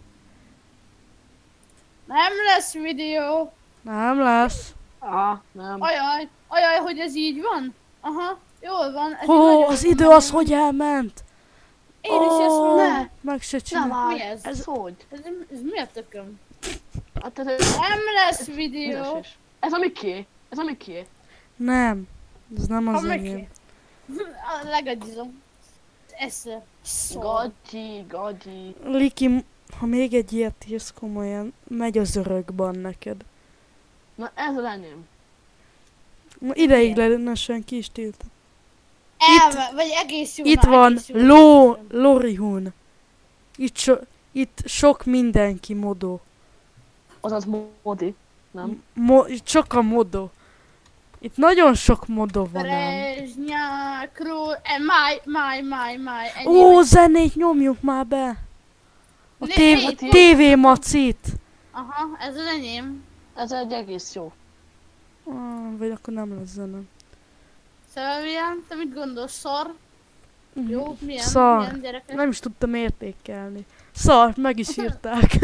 Nem lesz videó. Nem lesz. Nem. Ajaj, hogy ez így van? Aha, jól van. Ez így Ó, nagyon az jól idő van. az hogy elment? Én is ezt Ó, mondom. meg se Nem csinál. Mi áll. ez? Ez hogy? Ez mi a tököm? Hát ez... Nem lesz videó. Üres is. Ez a Miki. Ez a Miki. Nem. Ez nem Ha az meg enyém. legagyizom. Esze. Szól. Gagyi. Liki, ha még egy ilyet írsz komolyan, megy az örökban neked. Na ez az enyém. Ma ideiglenesen ki is tiltom. Vagy egész jó. Itt na, van egész jó. Lorihun. Itt sok mindenki modó. Azaz Modi. Nem? Itt csak a modó. Itt nagyon sok modó van ám. Brezsnyákról, máj. Ó, zenét nyomjuk már be! A Né- TV macit! Aha, ez az enyém. Ez egy egész jó. Vagy akkor nem lesz zene. Szelvian, te mit gondolsz, szar? Jó, milyen? Szar. Milyen gyerekek? Nem is tudtam értékelni. Szar, meg is írták.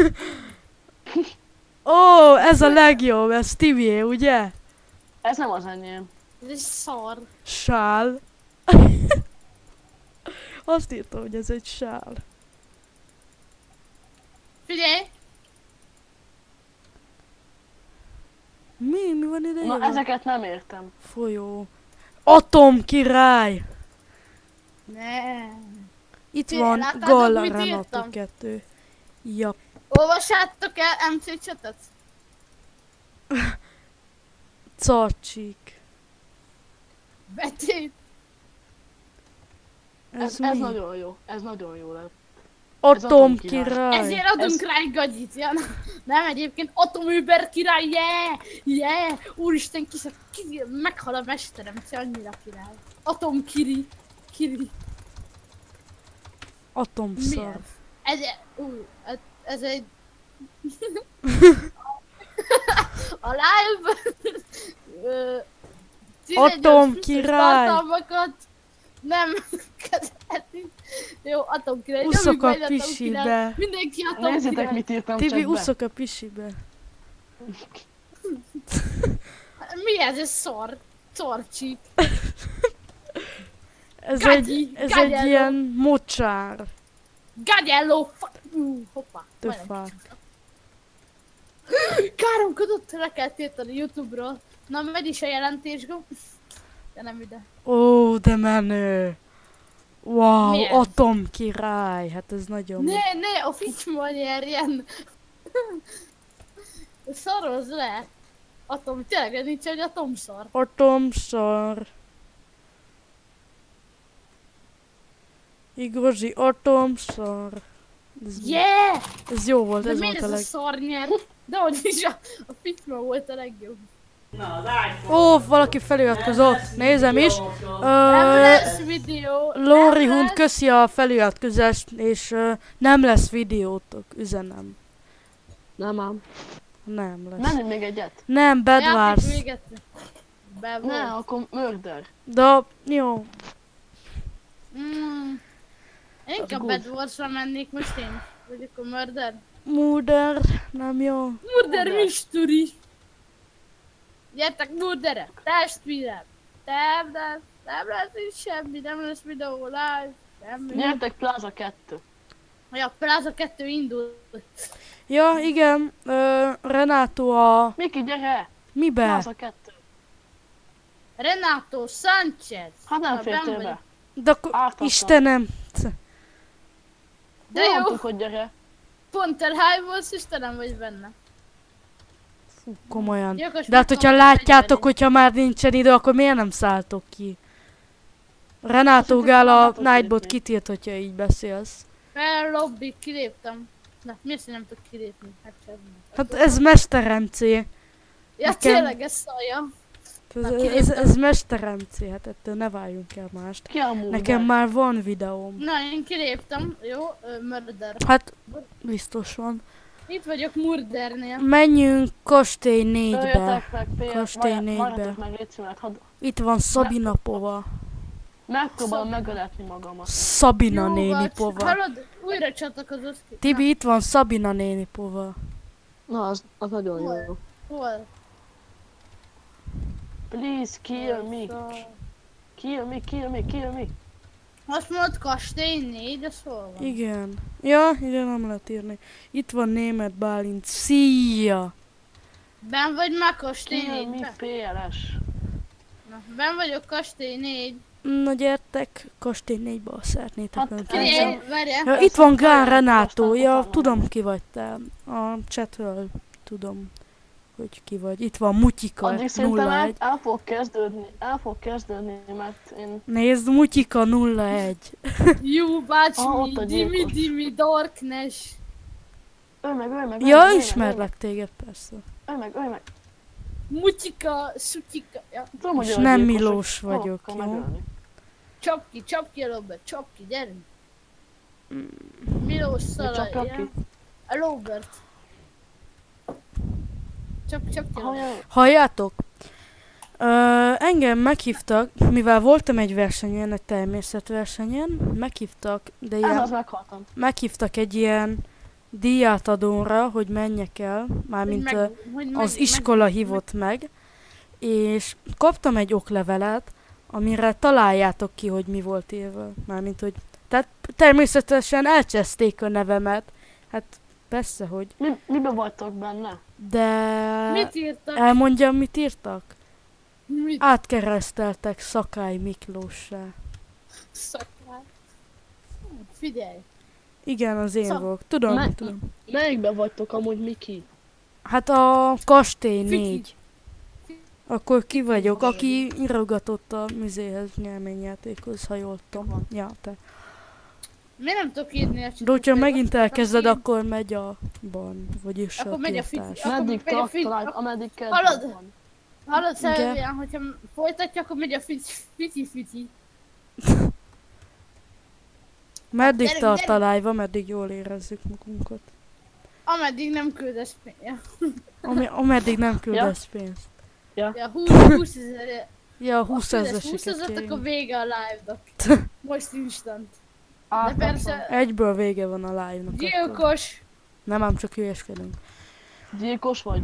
Ó, ez a legjobb, ez Tivié, ugye? Ez nem az enyém. Ez egy szar. Sál. Azt írta, hogy ez egy sál. Figyelj! Mi van ide? Na írva? ezeket nem értem. Folyó. Atomkirály! Ne. Itt Figyelj, van láttátok, Gall mit Renato írtam? 2. Ja. Olvassátok el MC chatet? Carcsik. Betét. Ez mi? nagyon jó. Ez nagyon jó lett. Atomkirály. Ezért adunk rá egy gagyit, ja? Nem, egyébként Atomüber király, yeah! Úristen, meghal a mesterem, ez annyira király. Atomkiri. Mi Atomszar. ez? Ez egy... A live... 18 Atomkirály. tartalmakat nem kezelhetünk. Jó, Atomkirály. Uszok nyomjuk a majd Atomkirály. pisibe. Mindenki Nézzétek, Atomkirály. mit írtam Tibi, chatbe. uszok a pisibe. Mi ez? Ez szar. Szarcsik. Ez Gagyi, egy gagyeló. ilyen mocsár. Gagyelló, hoppá. The majdnem fuck. kicsúsztam. Káromkodott, le kell tiltani YouTube-ról. Na, megy is a jelentés, gomb. De nem ide. Ó, de menő. Wow, Mi ez? Atom király. Hát ez nagyon... Ne, a ficsma nyerjen. Szarozz le. Atom, tényleg nincs egy atomszar. Atomszar. Igazi atomszar. Yeah! Ez jó volt, De ez miért volt a ez a szar nyer? De hogy is a ficsma volt a legjobb. Ó, valaki feliratkozott. Nézem is. Nem lesz videó. Lóri nem Hund, lesz. köszi a feliratkozást, és nem lesz videótok, üzenem. Nem ám. Nem lesz. Menjünk még egyet? Nem, Bad Játék Wars. véget. Be volt. Ne, akkor Murder. De jó. Én inkább good. Bad Wars-ra mennék most én. Vagy akkor Murder. Murder, nem jó. Murder Mystery! Gyertek Murderek! Testvérem! Nem lesz itt semmi, nem lesz videó live. Semmi. Gyertek Plaza 2. Ja, Plaza 2 indul. Ja, igen, Renato a... Miki, gyere! Mibe? Plaza 2. Renato Sanchez. Hát nem Na, fértél benn be. vagyok. De akkor... Ártatlan. Istenem! De De jó, mondtuk, hogy gyere. Ponter High Wars, Istenem vagy benne. Fú, komolyan. Gyilkos De hát, hogyha megkapom látjátok, fegyverét. hogyha már nincsen idő, akkor miért nem szálltok ki? Renato Azt Gál a mondtuk, hogy Nightbot kilépni. kitilt, hogyha így beszélsz. Fel lobby, kiléptem. Na, miért hogy nem tudok kilépni? Hát semmi. Hát ez mesteremcé. Ja, nekem- tényleg ez szalja. Ez mesteremcé, hát ettől ne váljunk el mást. Ki a Murder? Nekem már van videóm. Na, én kiléptem. Jó, Murder. Hát, biztos van. Itt vagyok Murdernél. Menjünk kastély 4-be. Öljetek meg, Kastély négybe. várjatok meg, légy szíves, hadd Itt van Szabina Pova. megpróbálom megöletni magamat. Szabina Jó, néni vagy. Pova. Hallod? Újra csatlakozott ki. Tibi, itt van Szabina néni Pova. Na, az nagyon Hol? jó. Hol? Please kill me. Kill me, kill me, kill me. Azt mondod kastély 4, de hol van? Igen. Ja, ide nem lehet írni. Itt van Németh Bálint. Szia! Ben vagy már kastély Kill me 4-be? PLS. Na, ben vagyok kastély 4. Na gyertek, kastély 4-be, ha szeretnétek Hát, velem figyelj, játszani. Várjál. Ja, itt van Gán Aztán Renato. utána Ja, van. tudom ki vagy te. A chatről tudom, hogy ki vagy. Itt van Mutyika Addig szerintem 01. el fog kezdődni, mert én... Nézd, Mutyika 01. Jó, bács ott a mi, Dimi, gyilkos. Dimi, Darkness. Ölj meg, ölj meg, Ja, ölj meg, ismerlek téged persze. Ölj meg, ölj meg. Mutyika, Sutyika. Ja. Tudom, hogy És olyan nem gyilkos, Milos hogy vagyok, kell jó? megölni. Csap ki, Robert, csap ki, gyere. Milos csapjak szalaj, ki? A Robert. Csap ki, Hallja, Halljátok? Engem meghívtak, mivel voltam egy versenyen, egy természetversenyen, meghívtak, de ez ilyen, az meghaltam. meghívtak egy ilyen díjátadóra, hogy menjek el, mármint az iskola hívott meg, és kaptam egy oklevelet, amire találjátok ki, hogy mi volt írva. Mármint, hogy... Tehát természetesen elcseszték a nevemet. Hát persze, hogy... Mibe vagytok benne? De... Mit írtak? Elmondjam, mit írtak? Mit Átkereszteltek Szakály Miklóssá. szakál? Figyelj. Igen, az én Szak- vagyok. Tudom, Me- tudom. Melyikbe vagytok amúgy, Miki? Hát a kastély Fiki. 4. Akkor ki vagyok, aki írogatott a műzéhez, nyerményjátékhoz, ha jól tudom. Ja, te. Miért nem tudok írni a De hogyha megint elkezded, Akkor akkor megy a ban, vagyis Akkor a megy a tiltás. fici. Akkor Meddig megy a tartalád, ameddig Hallod? kezdve van. Hallod, Igen. Szelvián, hogyha folytatja, akkor megy a fici. Meddig Gyerünk, tart gyerünk. a live, ameddig jól érezzük magunkat. Ameddig nem küldesz pénzt. Ameddig nem küldesz pénzt. Ja, 20 ezer. Ja, 20 20 ezerseket ezeret, akkor kérünk. vége a live-nak. Most instant. De Ártatlan. persze, Egyből vége van a live-nak. akkor. gyilkos. Nem ám csak hülyeskedünk. Gyilkos vagy?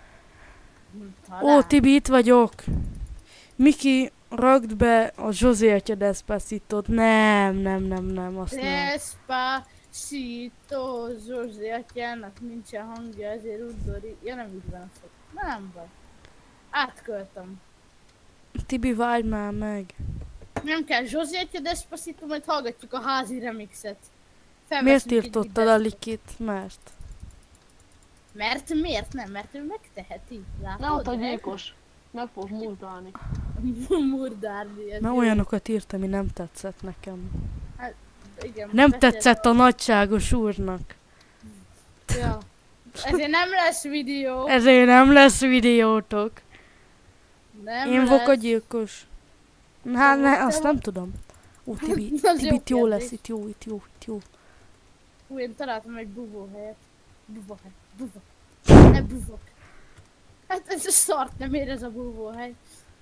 Ó, Tibi, itt vagyok. Miki, ragd be a Zsozé atya Despacitot. Nem, azt nem. Szító Zsuzsi atyának nincsen hangja, ezért udvari. Ja, nem úgy van a szó. Nem baj. Átköltem. Tibi, várj már meg. Nem kell Zsuzsi atya Despacito, majd hallgatjuk a házi remixet. Miért Felveszünk egy írtottad a videót. likit? Mert? Mert miért nem? Mert ő megteheti. Látod? Ne ott a gyilkos. Meg fogsz murdálni. Murdárni. ez Mert jó. olyanokat írt, ami nem tetszett nekem. Igen, Nem beszél- tetszett a nagyságos úrnak. Ja. Ezért nem lesz videó. Ezért nem lesz videótok. Nem Én lesz. vagyok a gyilkos. Hát Te ne, vagy- azt nem tudom. Ó, Tibi, Az Tibi, jó itt jó kérdés. lesz, itt jó, itt jó, itt jó. Hú, én találtam egy buvóhelyet. Buvóhely. Buvó. Ne buvok. Hát ez a szart nem ér ez a buvóhely.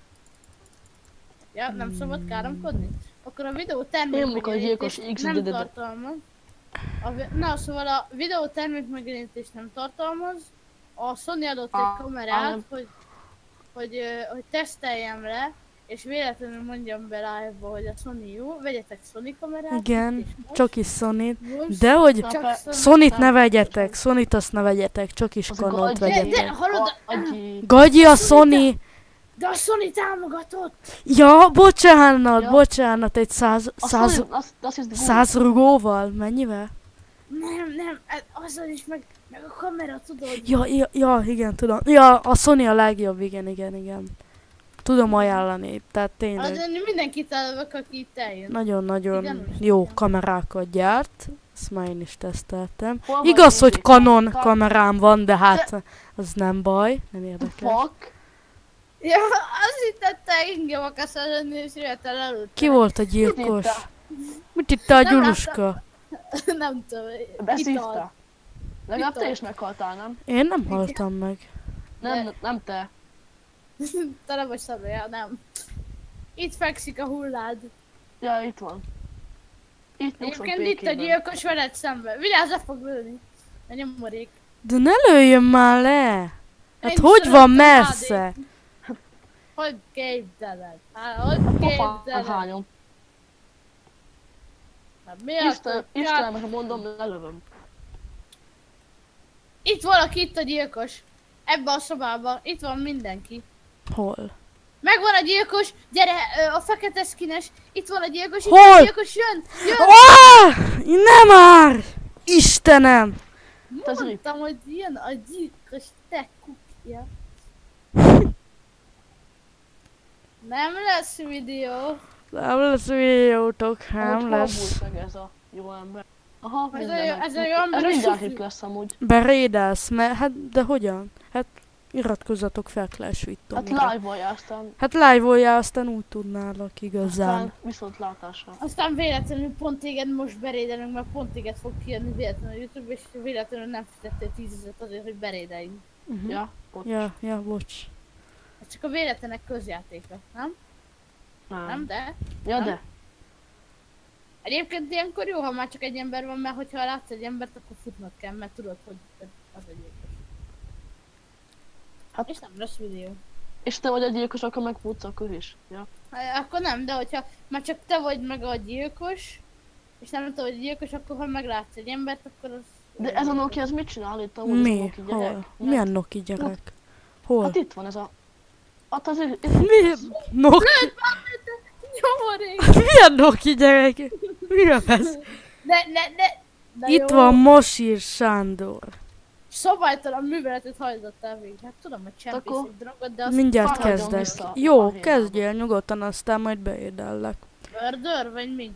Ja, nem szabad káromkodni? Akkor a videó Én vagyok a gyilkos termékmegjelenítést nem XDD. tartalmaz. Na, szóval a videó termékmegjelenítést nem tartalmaz. A Sony adott egy kamerát, nem. hogy teszteljem le, és véletlenül mondjam be live-ba, hogy a Sony jó, vegyetek Sony kamerát. Igen, és most- csak is Sony-t. most De hogy csak Sony. Sony-t ne vegyetek, Sony-t azt ne vegyetek, csak is Az Canont Gagyi. De vegyetek. hallod, Agyi. Gagyi a Sony! de a Sony támogatott! Ja, bocsánat, Ja. bocsánat, egy 100 rugóval, mennyivel? Nem, azzal is meg a kamera, tudod? Ja, igen, tudom. Ja, a Sony a legjobb, igen. Tudom ajánlani, tehát tényleg Azért mindenkit elvök, aki itt eljön. nagyon-nagyon Igen, jó igen. kamerákat gyárt. Ezt már én is teszteltem. Hol van Igaz, hogy Indi? Canon kamerám van, de hát az nem baj, nem érdekel. Fuck. Ja, azt hittette engem a kaszálni, és jöhet el előtt. Ki volt a gyilkos? Mit itt a Nem Gyuluska? Nem tudom. Beszívta. Legalább te Ital. is meghaltál, nem? Én nem haltam meg. Nem te. Te nem vagy szarja, nem. Itt fekszik a hullád. Ja, itt van. Itt nyugszom Egyébként itt a pékében. gyilkos veled szembe. Vigyázz, le fog lőni. A nyomorék. De ne lőjön már le! Hát Én hogy is van szeretem messze? Hogy képzeled? Hát, hogy Pofán képzeled? hányom. Hát mi a Istenem, ha mondom, lelövöm. Itt valaki, itt a gyilkos. Ebbe a szobába. Itt van mindenki. Hol? Megvan a gyilkos, gyere, a fekete skines. Itt van a gyilkos, itt Hol? van a gyilkos, jön! Nem már! Istenem! Te zrip. Mondtam, hogy jön a gyilkos, te kukja. Nem lesz videó. Nem lesz videótok, nem Hogy lesz. halbult meg ez a jó ember. Aha, Ez a minden jó- meg. ez a jó ember Ez a mindjárt sufi. itt lesz amúgy. Berédelsz, mert hát, de hogyan? Hát iratkozzatok fel Clash with Hát Tomira. live-olja, aztán Hát live-oljál, aztán úgy tudnálak igazán. viszont látásra. Aztán véletlenül pont téged most berédelünk, mert pont téged fog kijönni véletlenül a YouTube, és véletlenül nem fizettél 10 000 azért, hogy berédeljünk. Ja, ott. Ja, bocs. Ez csak a véletlenek közjátéka, nem? Nem, de? Ja, Nem? de. Egyébként ilyenkor jó, ha már csak egy ember van, mert hogyha látsz egy embert, akkor futnod kell, mert tudod, hogy az egy gyilkos. Hát- És nem lesz videó. És te vagy a gyilkos, akkor megfutsz, akkor is. Ja. Akkor nem, de hogyha már csak te vagy meg a gyilkos, és nem te vagy a gyilkos, akkor ha meglátsz egy embert, akkor az... De ez a Nokia, ez mit csinál itt amúgy? Ez a Mi? Nokia gyerek? Hol? Milyen Noki gyerek? Hol? Hát itt van ez a... Hát az itt Mi? Noki? Nyomorék! Milyen Noki gyerek? Mi a fesz? De Itt jó. van Mosír Sándor. Szabálytalan műveletet hajtottál végig. Hát tudom, hogy csempész Akkor- egy drogot, de azt Mindjárt Hagyom kezdek. vissza Jó, a héjába. kezdjél nyugodtan, aztán majd beérdellek. Murder, vagy mi?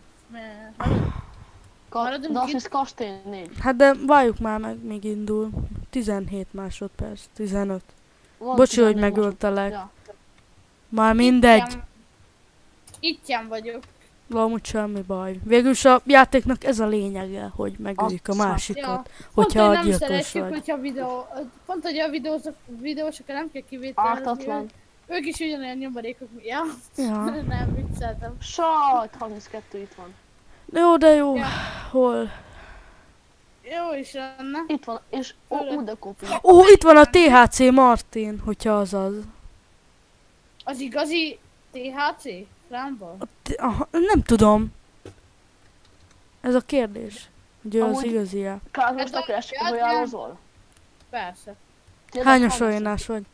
De Maradunk azt itt? hisz kastély 4. Hát de várjuk már meg, még indul. 17 másodperc, 15. Van Bocsi, hogy 14 megöltelek. Ja. Már mindegy. Ittyen vagyok. Amúgy semmi baj. Végülis a játéknak ez a lényege, hogy megöljük a Azt másikat, Ja. hogyha Pont, a hogy nem gyilkos szeretjük, vagy. hogyha pont, hogy a videósokra nem kell kivételezni. Ártatlan. Ők is ugyanolyan nyomorékok, ja. Ja. Nem, vicceltem. Sajt, 32 itt van. De jó. Ja. Hol? Jó is lenne. Itt van, és Főleg. úgy a kopi. Ó, itt van a THC Martin, hogyha az az. Az igazi THC? Rámból? Nem tudom. Ez a kérdés. Hogy ő az Amúgy- igazi-e. Carlos, te keresik, hogy állózol? Persze. Hányos arénás vagy?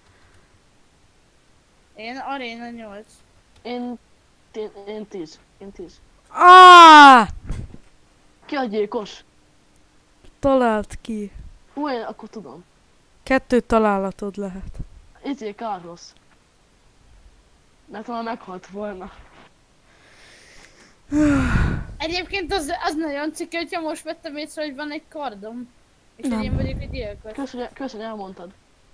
Én aréna 8. Én 10. Én 10. Ki a gyilkos? Talált ki. Én akkor tudom. 2 találatod lehet. Carlos. Mert már meghalt volna. Egyébként az nagyon cikk, hogyha most vettem észre, hogy van egy kardom. És hogy én vagyok egy gyilkos. Kösz, hogy elmondtad.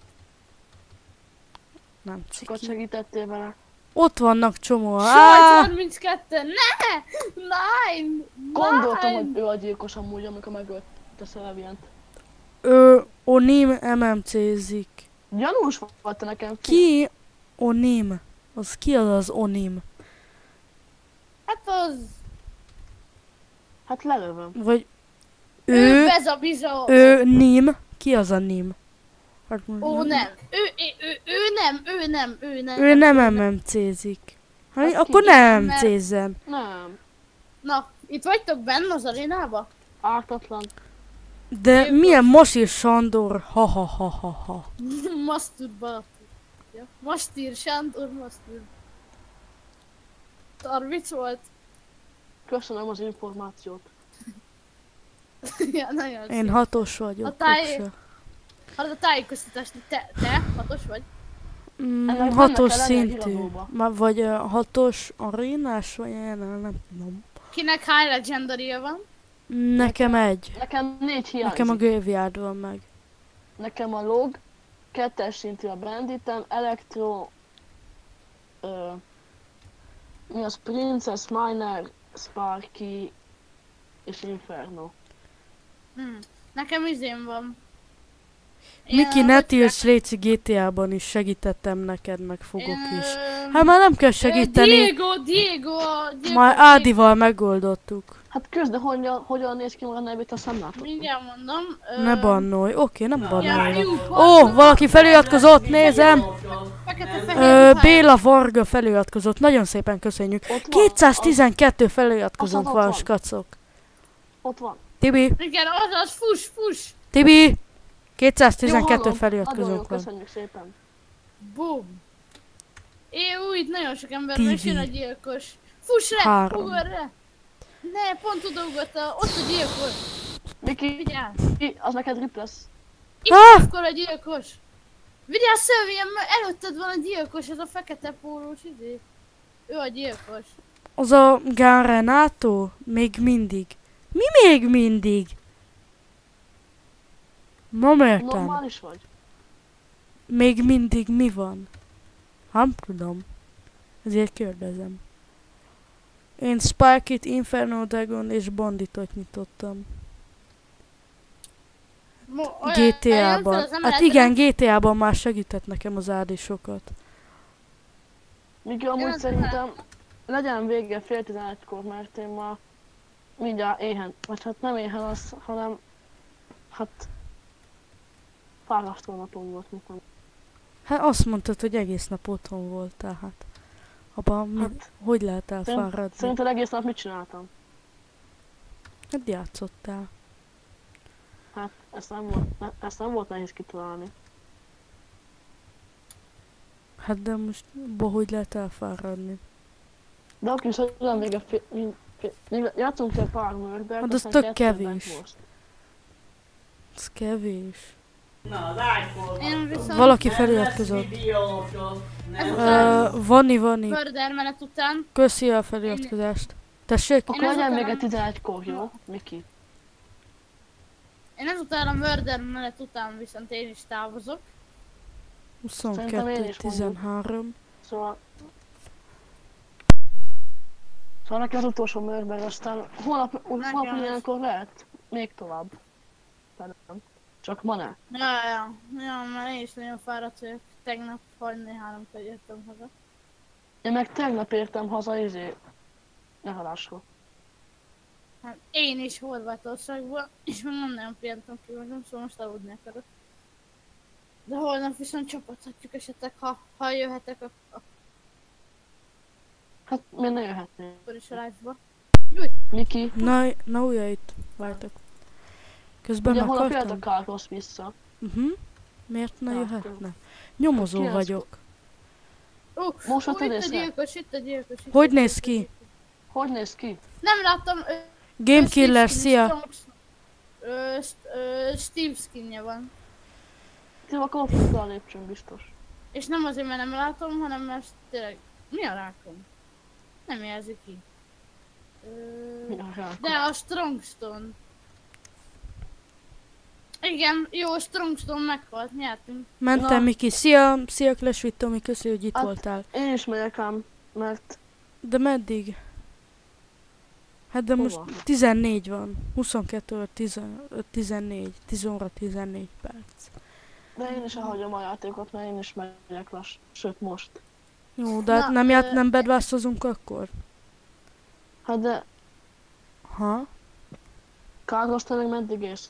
Nem Sokat ciki. segítettél vele. Ott vannak csomó. Sajt 32! Ne! Nein! Gondoltam, Nein! hogy ő a gyilkos amúgy, amikor megölt a Szelevient. Onim MMC-zik. Gyanús volt te nekem. Ki Onim? Ki az Onim? Hát az... Hát lelövöm. Vagy Ő ő, bezabizó! Nim? Ki az a Nim? Hát, Ó nem! Ő nem! ő nem MMC-zik. Hát, Az akkor ki? nem Mert- MMC-zen. Nem. Na, itt vagytok benne az arénába? Ártatlan. De milyen Masír Sándor? Ha. Masturbátor. Ja. Mastír, Sándor, Mastír. Tarvic volt. Köszönöm az információt. Ja, nagyon Én szép. 6-os vagyok. A táj- ott se. Hát a tájékoztatást, te hatos vagy? Ennek 6-os benne kell lenni a szintű. híradóba. Vagy 6-os arénás, vagy ilyen, nem tudom. Kinek hány legendaria van? Nekem egy. Nekem 4 hiányzik. Nekem a graveyard van meg. Nekem a log, 2-es szintű a banditem, elektro, mi az Princess, Miner, Sparky és Inferno. Nekem izém van. Miki, ne tilts, léci GTA-ban is segítettem neked, meg fogok is. Hát már nem kell segíteni. Diego, Már Ádival megoldottuk. Hát közd, de hogyan néz ki maga a nevét, azt nem látom. Mindjárt mondom. Ne bannolj. Oké, nem Ja, bannolj. fiú, Ó, valaki feliratkozott, nézem. Fekete-fehér Béla Varga feliratkozott, nagyon szépen köszönjük. Ott van, 212 feliratkozónk ott van, van. skacok. ott van. Tibi, Igen, az, fuss! Tibi, Jó, 212 hallom. Nagyon jó, feliratkozónk van. köszönjük szépen. Boom! Itt nagyon sok ember van, és TV. jön a gyilkos. Fuss re! 3. Ugorj re! Ne, pont oda ugrott ott a gyilkos. Miki, Vigyázz! az neked rip lesz. Itt Ah! akkor a gyilkos. Vigyázz, Szövjem, előtted van a gyilkos, ez a fekete pólós izé. Ő a gyilkos. Az a Garenato? Még mindig. Mi még mindig? Nem értem. Normális vagy? Még mindig mi van? Nem tudom. Ezért kérdezem. Én Sparkit, Inferno Dragon és Banditot nyitottam. GTA-ban. Hát igen, GTA-ban már segített nekem az Ádi sokat. Miki, amúgy Jön szerintem legyen vége fél 11-kor, mert én ma mindjárt éhen, vagy hát nem éhen az, hanem hát fárasztó napom volt nekem. Hát azt mondtad, hogy egész nap otthon voltál, hát. Abban Hát, hogy lehet elfáradni? Szerinted egész nap mit csináltam? Hát játszottál. Hát ezt nem volt nehéz kitalálni. Hát de most hogy lehet elfáradni? De akkor is legyen vége még játszunk egy pár mörder, Hát az tök kevés. Ez kevés. Na, lájkol! Én viszont Valaki feliratkozott. Vani. murder menet után. Köszi a feliratkozást. Tessék? Akkor Én legyen ezután- vége 11-kor, jó? Miki? Én ezután a murder menet után viszont én is távozok. Szerintem én is 22-13. Szóval nekem az utolsó mörder, aztán holnap Nekem is. ilyenkor lehet még tovább. De nem. Csak ma ne. Ja, már én is nagyon fáradt vagyok. Tegnap hajnali 3-kor jöttem haza. Én meg tegnap értem haza ne halásról. Hát én is Horvátországban, és még nem nagyon pihentem ki magam, szóval most aludni akarok. De holnap viszont csapathatjuk esetleg, ha jöhetek, Hát miért ne jöhetnél? akkor is a live-ba. Miki, Na újra itt. Vártok. Közben Ugye holnap jöhet a meghaltam? Carlos vissza. Miért ne Ja, jöhetne? Nyomozó Ki az? vagyok. Most Itt a észre? gyilkos, itt a gyilkos. itt Hogy a néz gyilkos, ki? itt. Hogy néz ki? Nem láttam, Game Killer, szia! Steve skinje van. Ti akkor fut a lépcsőn biztos. És nem azért, mert nem látom, hanem mert tényleg... Mi a rákom? Nem jelzi ki. Mi a rák? De a Strongstone. Igen, jó, Strongstone meghalt, nyertünk. Mentem, Na. Miki. Szia! Szia, Clash with Tommy, köszi, hogy itt Hát- voltál. Én is megyek ám, mert De meddig? Hát de most Hova? 14 van. 22 14. 10 óra 14 perc. de én is elhagyom a játékot, mert én is megyek lass. Sőt most. Jó, de hát Na, nem bedvászozunk akkor? Hát de Ha? Carlos, te meg meddig ész?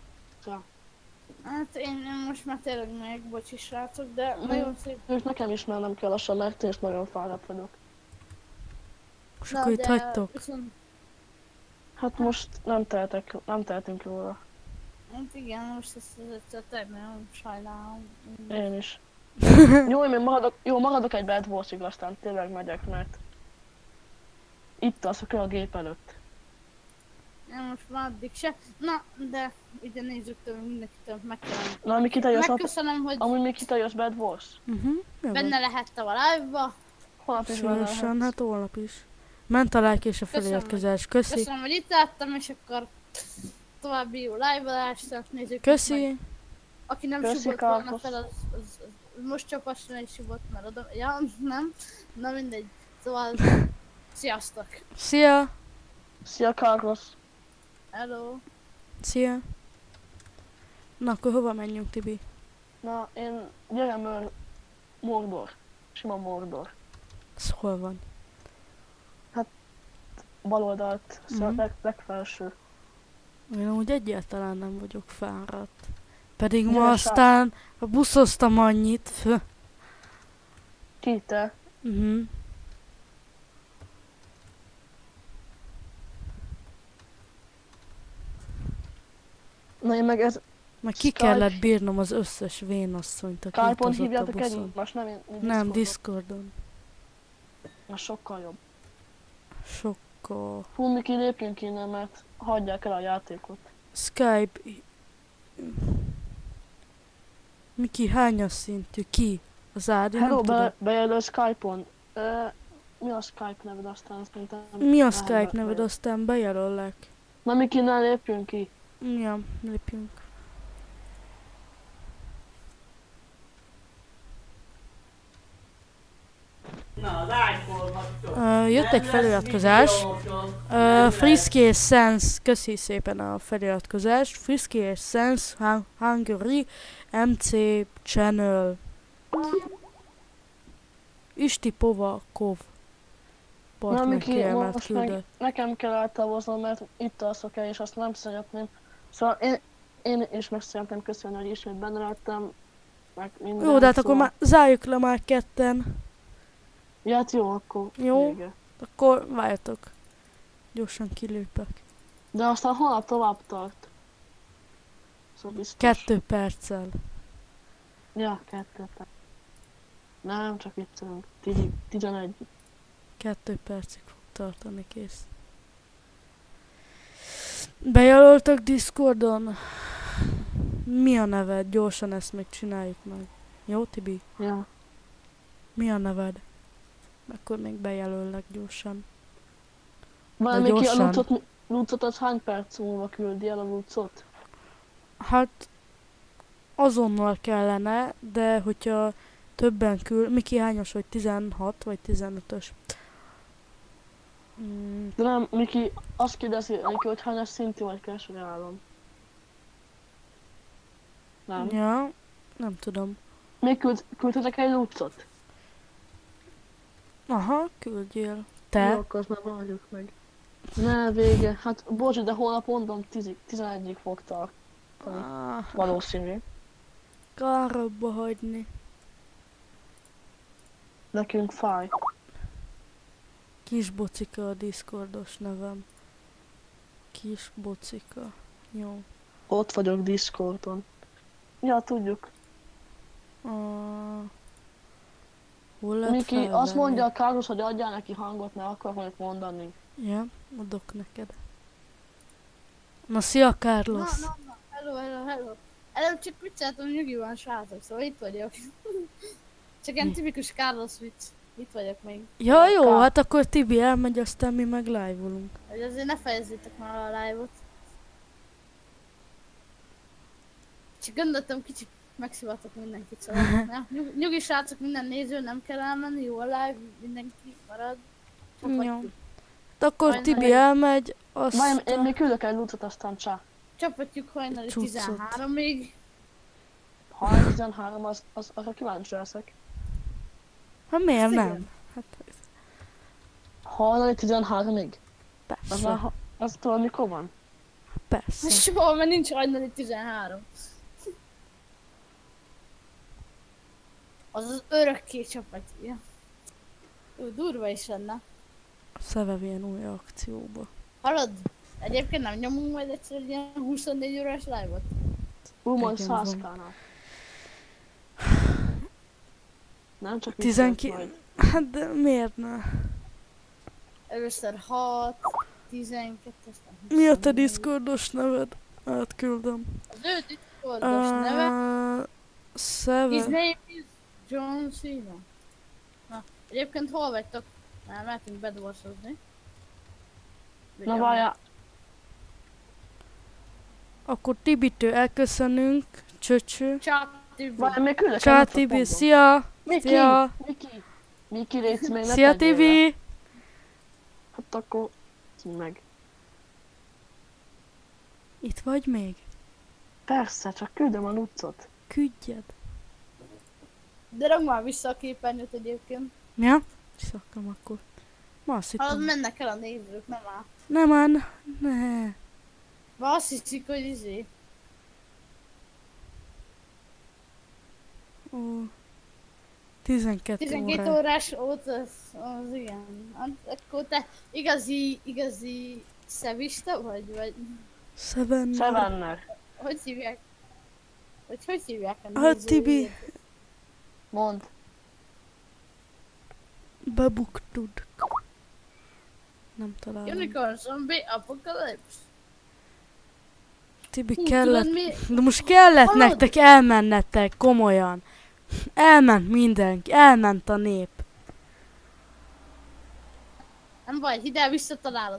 Hát én most már tényleg meg, bocsi srácok, de Mhm. nagyon szép. Ők nekem is mennem kell lassan, mert én is nagyon fáradt vagyok. És Na, akkor itt de hagytok? Viszont, Hát most nem tehetünk róla. hát igen, most ezt tényleg nagyon sajnálom. Én is. Jó, én még maradok egy Bad Wars-ig, aztán tényleg megyek, mert itt alszok el a gép előtt. Nem, most már addig se. Na, de ugye nézőktől mindenkitől meg kell. Na, mi jössz, Megköszönöm, hogy amúgy még jössz Bad Wars? Jó, benne lehettem a live-ba. Holnap is benne sűrűsen, lehetsz. hát holnap is. Ment a like és a feliratkozás. Köszi. Köszönöm, hogy itt láttam, és akkor további jó live-adást nézzük. Köszi. Aki nem Köszi, subott volna Carlos. fel, az most csapasson egy subot, mert oda... Ja, nem. Na mindegy. Szóval... Sziasztok! Szia. Szia, Carlos! Hello! Szia. Na akkor hova menjünk, Tibi? Na, gyerem Mordor. Sima Mordor. Ez hol van? Bal oldalt, Mhm. legfelső. Én úgy egyáltalán nem vagyok fáradt. Pedig ma Gyere, aztán buszoztam annyit. Ki te? Na én meg ez Meg ki Skype. kellett bírnom az összes vénasszonyt, aki Skype-on utazott a hívjátok buszon. egymást, nem én Nem, Discordon. Discordon. Na sokkal jobb. Sokkal. Fú, Miki, lépjünk innen, mert hagyják el a játékot. Skype. Miki, hányas szintű? Ki? Az Ádi? Hello, Nem tudom. bejelöl Skype-on. Mi a Skype neved aztán? Szerintem Mi a lehet Skype neved? bejelölni. Aztán bejelöllek. Na Miki, ne lépjünk ki. Ja, lépjünk. Na, az ágyból vagytok. Jött egy Nem feliratkozás. lesz videótok. Nem lesz. Frisky és Sense, köszi szépen a feliratkozást. Frisky és Sense, Hungary, MC Channel. Isti Povakov. Na Partner Miki, kiemelt most meg küldött. nekem kell eltávoznom, mert itt alszok el, és azt nem szeretném. Szóval én is meg szeretném köszönni, hogy ismét benne lettem. Meg minden, Jó, de hát akkor szóval- már zárjuk le már ketten. Ja, hát jó, akkor Jó. vége. Akkor várjatok. Gyorsan kilépek. De aztán holnap tovább tart. Szóval biztos. 2 perccel. Ja, 2 perc. Nem, csak viccelünk. 11. 2 percig fog tartani, kész. Bejelöltök Discordon? Mi a neved? Gyorsan ezt még csináljuk meg. Jó, Tibi? Ja. Mi a neved? Akkor még bejelöllek gyorsan. Már De Miki, a gyorsan. lucot az hány perc múlva küldi el a lucot? Hát azonnal kellene, de hogyha többen Miki hányos vagy? 16 vagy 15-ös? De nem, Miki, azt kérdezi neki, hogy hányas szintű vagy keres ajánlom. Nem. Ja, nem tudom. Még küldhetek egy lucot? Aha, küldjél. Jó, Te? akkor azt már várjuk meg. Ne, vége. Hát bocs, de holnap mondom 11-ig fog tartani. Valószínű. Kár abba hagyni. Nekünk fáj. Kis bocika a Discordos nevem. Kis bocika. Jó. Ott vagyok Discordon. Ja, tudjuk. Hol lehet Miki, felvenni? azt mondja a Carlos, hogy adjál neki hangot, mert akar valamit mondani. Ja, adok neked. Na, szia, Carlos! Na, hello. Előbb csak vicceltem, nyugi van, srácok, szóval itt vagyok. Csak ilyen tipikus Carlos vicc. Itt vagyok még. Ja, jó, hát akkor Tibi elmegy, aztán mi meg live-olunk. Hogy azért ne fejezzétek már a live-ot. Csak gondoltam, kicsit megszivatok mindenkit, szóval. Ja, nyugi srácok, minden néző, nem kell elmenni, jó a live, mindenki marad. Jó. Csapatjuk. Hát akkor Majd Tibi meg- elmegy, Várj, én aztán... még küldök egy lucot, aztán csá. Csapatjuk hajnali Cuccot. 13-ig. Ha 13, az arra kíváncsi leszek. Hát miért Igen. nem? Hát Hajnali 13-ig? Az persze, már, az tudod mikor van? persze. Soha, mert nincs hajnali 13. Az örökké csapatja. Jó, durva is lenne. Szeve ilyen új akcióba. Hallod? Egyébként nem nyomunk majd egyszer egy ilyen 24 órás live-ot? Majd Igen, van. 100-kánál. Nem csak 12 majd. Hát de miért ne? Először 6, 12, aztán Mi a te 24. Discordos neved? Átküldöm. Az ő Discordos neve. His Szeve. name is John Cena. Na, egyébként hol vagytok? Már mehetünk bedvorsozni. Na várjál, Akkor Tibitől elköszönünk. Csöcső. Ciao, Tibi. várjál, még küldök Ciao egy lucot, Tibi, mondom. szia! Miki, Szia! Miki, légy még ne Szia tegyél le. Tibi! Hát akkor meg. Itt vagy még? Persze, csak küldöm a lucot. Küldjed. De ragd már vissza a képernyőt egyébként. Ja? Visszakom akkor. Ma azt Hallod, hittem. mennek el a nézők, nem áll. Nem áll, ne. Ma azt hiszik, hogy izé. Ó. 12 12 óra. órás óta az igen. Akkor te igazi szevista vagy Seven. Sevenner. hogy hívják? Hogy hívják a Hát Tibi, nézőjét? Mondd. bebuktud. Nem találom. Unicorn Zombie Apocalypse. Tibi Hú, kellett. tudod mi? De most kellett Hallod? nektek elmennetek, komolyan. Elment mindenki, elment a nép. Nem baj, ide visszatalálod.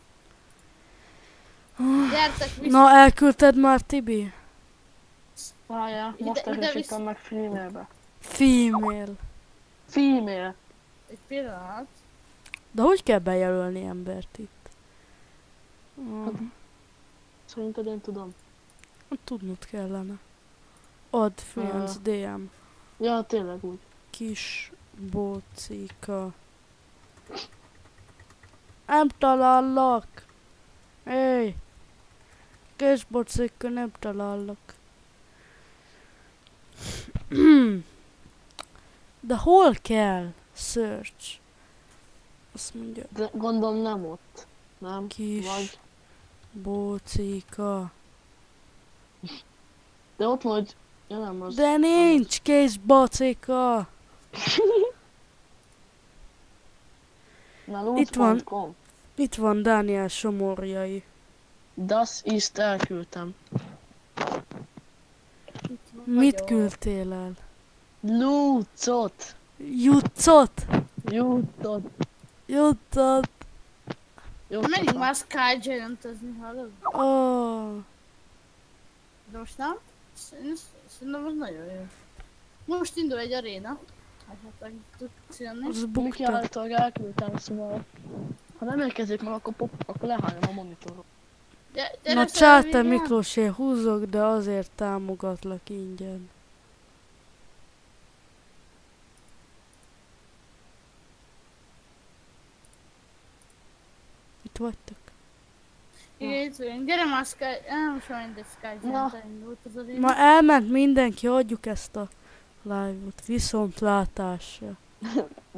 Gyertek vissza. Na, elküldted már, Tibi? Várjál, most ide erősítem meg female-be. Female. Female. Egy pillanat. De hogy kell bejelölni embert itt? Szerinted én tudom. Tudnod kellene. Add friends, DM. Ja, tényleg úgy. Kis bocika. Nem talállak. Hey. Kis bocika, nem talállak. De hol kell search? Azt mondja. De gondolom nem ott. Nem? Kis Vagy. bocika. De ott vagy. Ja nem az. De nincs kis bocika. Na, Itt van. loot.com. Itt van Dániel Somorjai. Das ist elküldtem. Itt van Mit vagyok. küldtél el? Lootot. Jutcot? Jutot. Jutcot? Menjünk már Sky Giant-ezni, hallod? Oh. De most nem? Szerintem az nagyon jó. Most indul egy aréna. Hát tudsz jönni. Az Miki buktad. által elküldtem, szóval. Ha nem érkezik meg, akkor lehárom a monitoron. Gyere Na fel, csáte William. Miklós, én húzok, de azért támogatlak ingyen. Itt vagytok? Igen, itt vagyunk. Gyere már Sky... Nem sem mindegy, Sky Na. Giant elindult az aréna. Ma elment mindenki, hagyjuk ezt a live-ot. Viszontlátásra.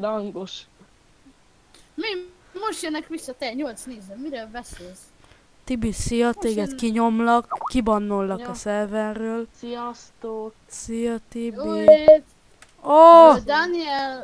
Dangos. Mi? Most jönnek vissza, te 8 néző, miről beszélsz? Tibi, szia, téged Most kinyomlak, kibannollak Ja. a szerverről. Sziasztok! Szia, Tibi. Újét! Ó, Daniel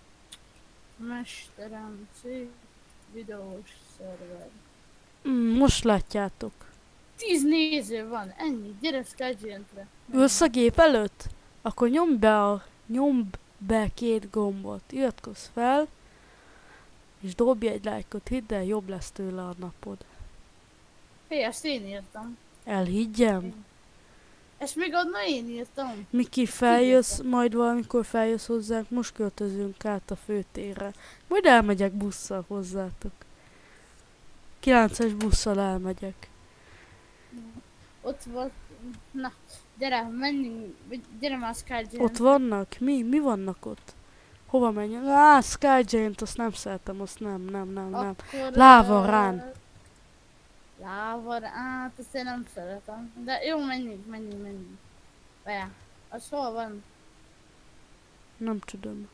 mesterem, szép videós szerver. most látjátok. 10 néző van, ennyi, gyere Skygiant-re. Ülsz a gép előtt? Akkor nyomd be 2 gombot. Iratkozz fel, és dobj egy lájkot, hidd el, jobb lesz tőle a napod. Hé, ezt én írtam. Elhiggyem? Ezt még adna én írtam. Miki, feljössz, majd valamikor feljössz hozzánk, most költözünk át a főtérre. Majd elmegyek busszal hozzátok. 9-es busszal elmegyek. Ott volt, na, gyere, menjünk, gyere már Skygiant. Ott vannak? Mi vannak ott? Hova menjünk? Sky Giant, azt nem szeretem, azt nem. Akkor, Láva rán. Láva rán, azt én nem szeretem. De jó, menjünk. Várjál, az hol van? Nem tudom.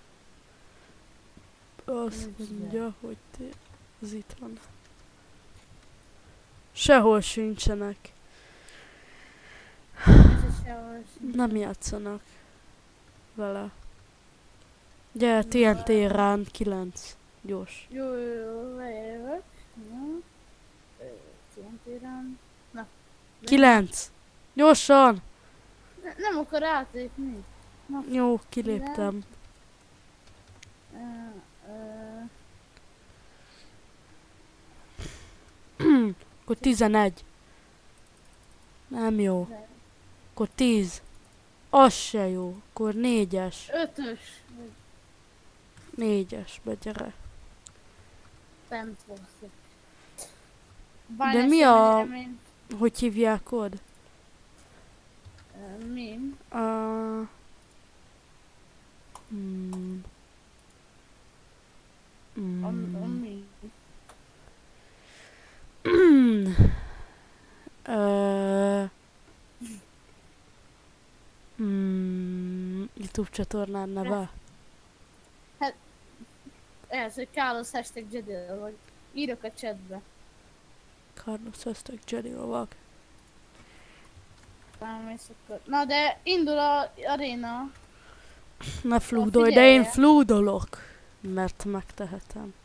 Azt Nincs mondja, hogy az itt van. Sehol sincsenek. Ez is sehol sincs. Nem játszanak vele. Gyere, TNT rán 9. Gyors. Jó, lejövök. Jó. Tényleg. 9! Gyorsan! Nem akar átlépni. Jó, kiléptem. Akkor 11. Nem jó. Akkor 10. Az se jó. Akkor 4-es. 5-ös. 4-esbe gyere. Bent volt. De mi a... Hogy hívják oda? Mi? A mi? YouTube csatornán neve? Ez, hogy Carlos hashtag Jedi vagy. Írok a chatbe. Carlos Aztec Jedi lovag. Elmész akkor. Na de indul a aréna. Ne flúdolj, de figyelj én el. flúdolok. Mert megtehetem.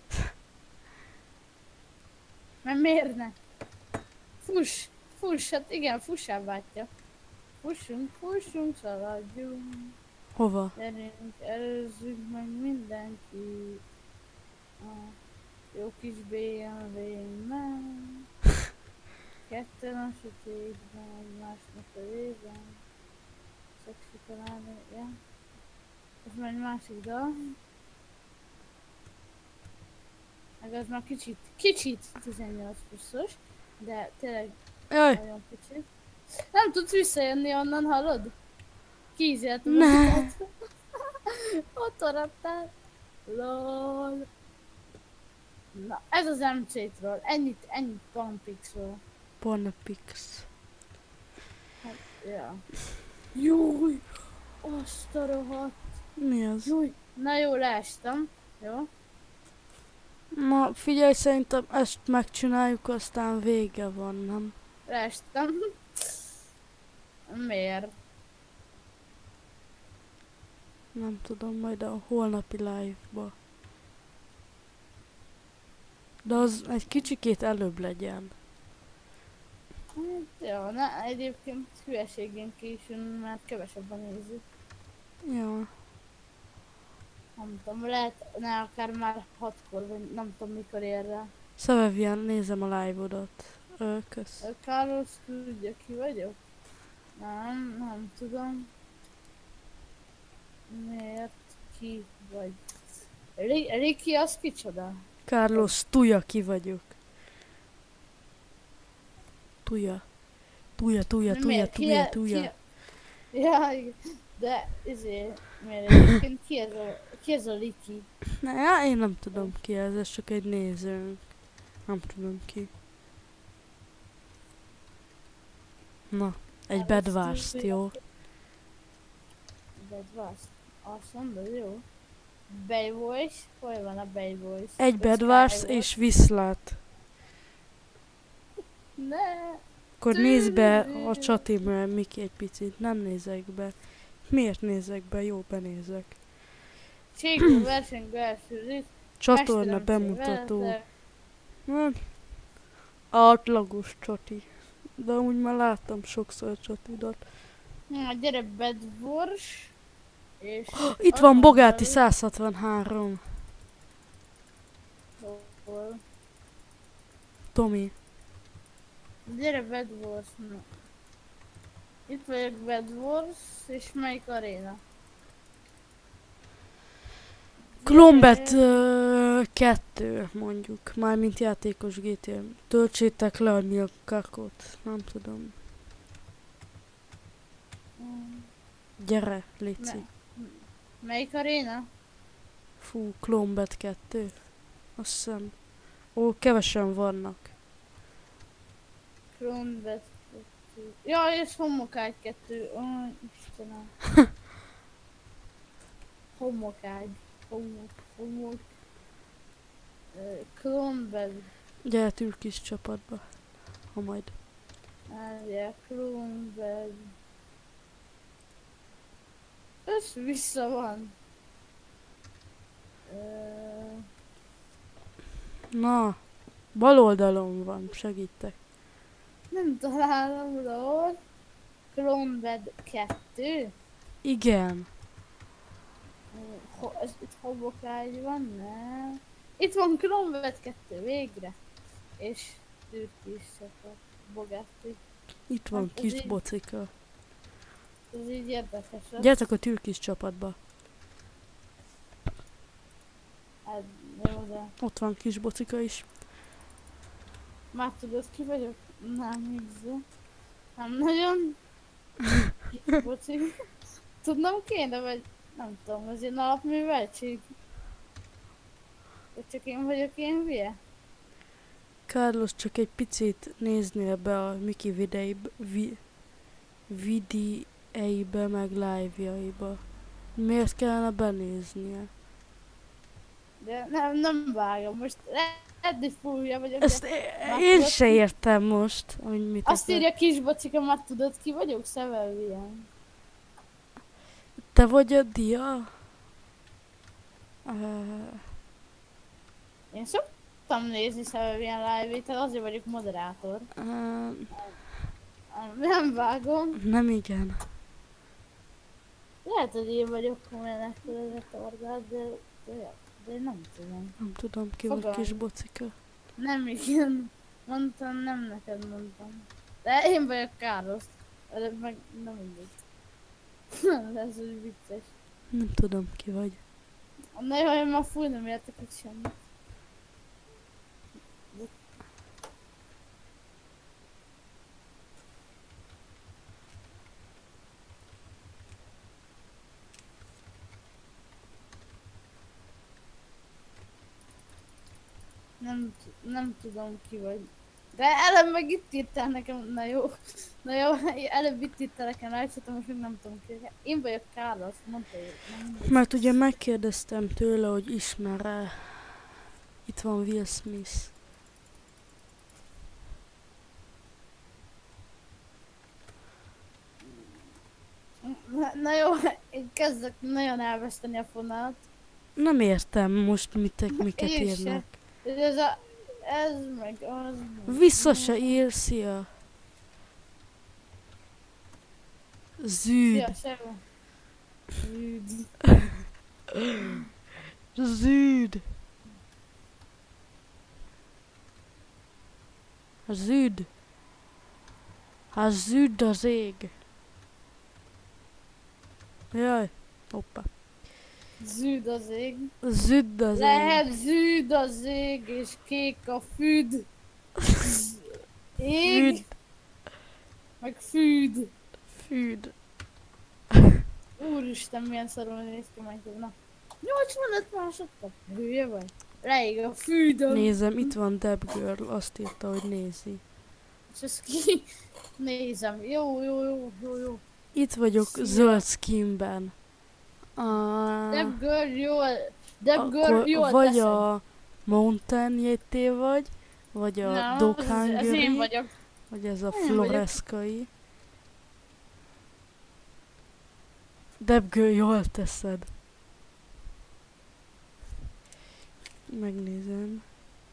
Mert miért ne? Fuss, hát igen, fussál bátya. Fussunk, szaladjunk. Hova? Gyerünk, előzzük meg mindenki. A jó kis BMW-ben. Ketten a sötétben, egymásnak a lében. Szexi talán, ja. Ez már egy másik dal. Meg az már kicsit 18 pluszos, de tényleg Jaj! nagyon kicsit. Nem tudsz visszajönni onnan, hallod? Kiízéltem Ne. a tudat. Ott maradtál. LOL. Na, ez az MC-tről. Ennyit Pampixról. Bonapix. Hát, ja. Júj! Azt a rohadt. Mi az? Júj! Na jó, leestem. Jó? Na, figyelj, szerintem ezt megcsináljuk, aztán vége van, nem? Leestem. Miért? Nem tudom, majd a holnapi live-ba. De az egy kicsikét előbb legyen. Hát, jó, na egyébként hülyeségén későn, mert kevesebben nézik. Jó. Nem tudom, lehet, ne akár már 6-kor, vagy nem tudom mikor ér rá. Szevevian, nézem a live-odat. Kösz. Carlos, tudja ki vagyok? Nem tudom. Miért ki vagy? Ricky az kicsoda? Carlos, Tuja ki vagyok. Tuja. Miért? Tuja. Ja, igen. De miért egyébként ki ez a Ricky? Ne, én nem tudom ki ez csak egy nézőnk. Nem tudom ki. Na, egy Bedwars, jó? Bedwars. Azt mondod, jó? Bayboys? Hol van a Bayboys? Egy Bedwars és viszlát. Ne. Akkor nézd be a csatimra, Miki, egy picit. Nem nézek be. Miért nézek be? Jó, benézek. Cségó verseny első rész. Csatorna Mesterem bemutató. Céveltek. Hát, átlagos csati. De úgy már láttam sokszor a csatidat. Na, gyere Bedwars. És... Itt van Bogáti 163. Hol? Tomi. Gyere Bedwars. Na. Itt vagyok Bedwars, és melyik aréna? Klombet 2 mondjuk. Mármint játékos GTA. Töltsétek le a nyilkakot. Nem tudom. Gyere, léci. Melyik aréna? Fú, Klombet 2. Azt hiszem. Ó, kevesen vannak. Kronbet 2. Jaj, és homokágy 2. Ó, Istenem. Homokágy. Homok. Kronbet. Gyere türkis csapatba. Ha majd. Várjál, Kronbet. Össze-vissza van. Na, bal oldalon van, segítek. Nem találom róla. Kronbet 2. Igen. Itt homokágy van, nem? Itt van Kronbet 2, végre. És türkis csapat. Bogáti. Itt van Hát ez kis így- bocika. Ez így érdekes. Gyertek a türkis csapatba. Hát, jó, de Ott van kis bocika is. már tudod ki vagyok? Nem, igazán. Nem nagyon. Bocsi. Tudnom kéne, vagy nem tudom, ez ilyen alapműveltség. Vagy csak én vagyok ilyen hülye? Carlos, csak egy picit néznél be a Miki videóibe, meg live-jaiba. Miért kellene benéznie? De nem vágom, most eddig fúrja vagyok. Ezt már én tudod se ki? értem most, hogy mit Azt akar. írja Kisbocika, már tudod ki vagyok? Szevelvian. Te vagy a dia? Én szoktam nézni Szevelvian live-ét, tehát azért vagyok moderátor. Nem vágom. Nem igen. Lehet, hogy én vagyok komolyan ekkor orgát, de én nem tudom. Nem tudom, ki vagy Fogalmam. kis bocika. Nem igen. Mondtam, nem neked mondtam. De én vagyok Carlos. Előbb meg nem mindegy. Ez úgy vicces. Nem tudom, ki vagy. Na jó, én már fúj, nem értek itt semmit. Nem tudom ki vagy. De előbb meg itt írtál nekem, na jó, előbb itt írtál nekem rajta, most még nem tudom ki. Én vagyok Carlos, mondta ő. Mert ugye megkérdeztem tőle, hogy ismer-e. Itt van Will Smith. Na jó, én kezdek nagyon elveszteni a fonalat. Nem értem most miket Én se. írnak. Ez meg az meg. Vissza se ír, szia. Zűd. Szia, Seva. Zűd. Zűd. Zűd. Hát zűd az ég. Jaj. Hoppá. Zűd az ég. Zűd az ég. Lehet zűd az ég, és kék a füd. Ég, Fűd. meg fűd. Fűd. Úristen, milyen szarul néz ki majd. Na. 85 másodperc. Hülye vagy? Leég a fűdöm. Nézem, itt van Deb Girl, azt írta, hogy nézi. És ezt ki? Nézem. Jó. Itt vagyok Szia. zöld skinben. Deb Girl, Deb Girl, Akkor jól vagy teszed. a Mountain JT vagy a Nem, Dog ez Hungary, én vagyok. hogy ez a Én vagyok. floreszkai. Debgő, jól teszed. Megnézem.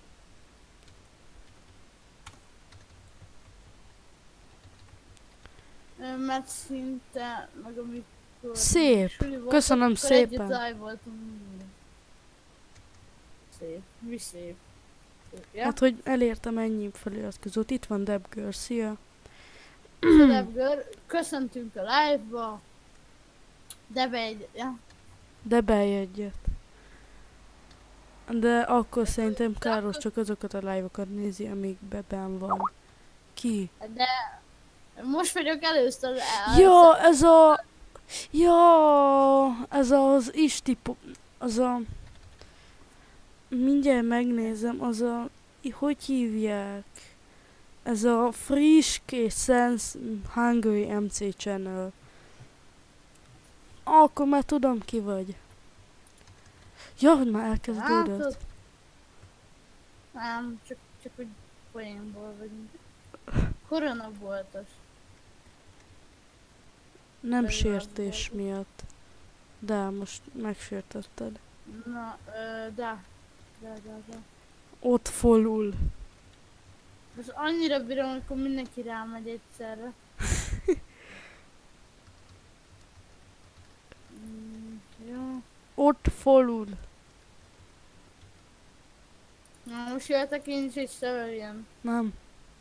Mert szinte, meg amikor... Szép. suli volt, Köszönöm akkor szépen. Együtt live voltunk mindig. Szép. Mi szép. Ja? Hát, hogy elértem ennyi feliratkozót. Itt van Debgör, szia. Debgör, köszöntünk a live-ba. Ja. Debelj egyet. De akkor szerintem Káros csak azokat a live-okat nézi, amikben benn van. Ki? De most vagyok először Ja, ez a... Ja, ez az Isti... Az a... Mindjárt megnézem, az a... Hogy hívják? Ez a Frisk és Sense Hungary MC Channel. Akkor már tudom ki vagy. Ja, hogy már elkezdődött. Látod? Nem, csak úgy poénból vagyunk. Koronaboltos. Nem Ez sértés az miatt. De most megsértetted. Na, de. Ott folul. Most annyira bírom, amikor mindenki rámegy egyszerre. Jó. Ott folul. Na, most jöhetek én is egy severjen. Nem.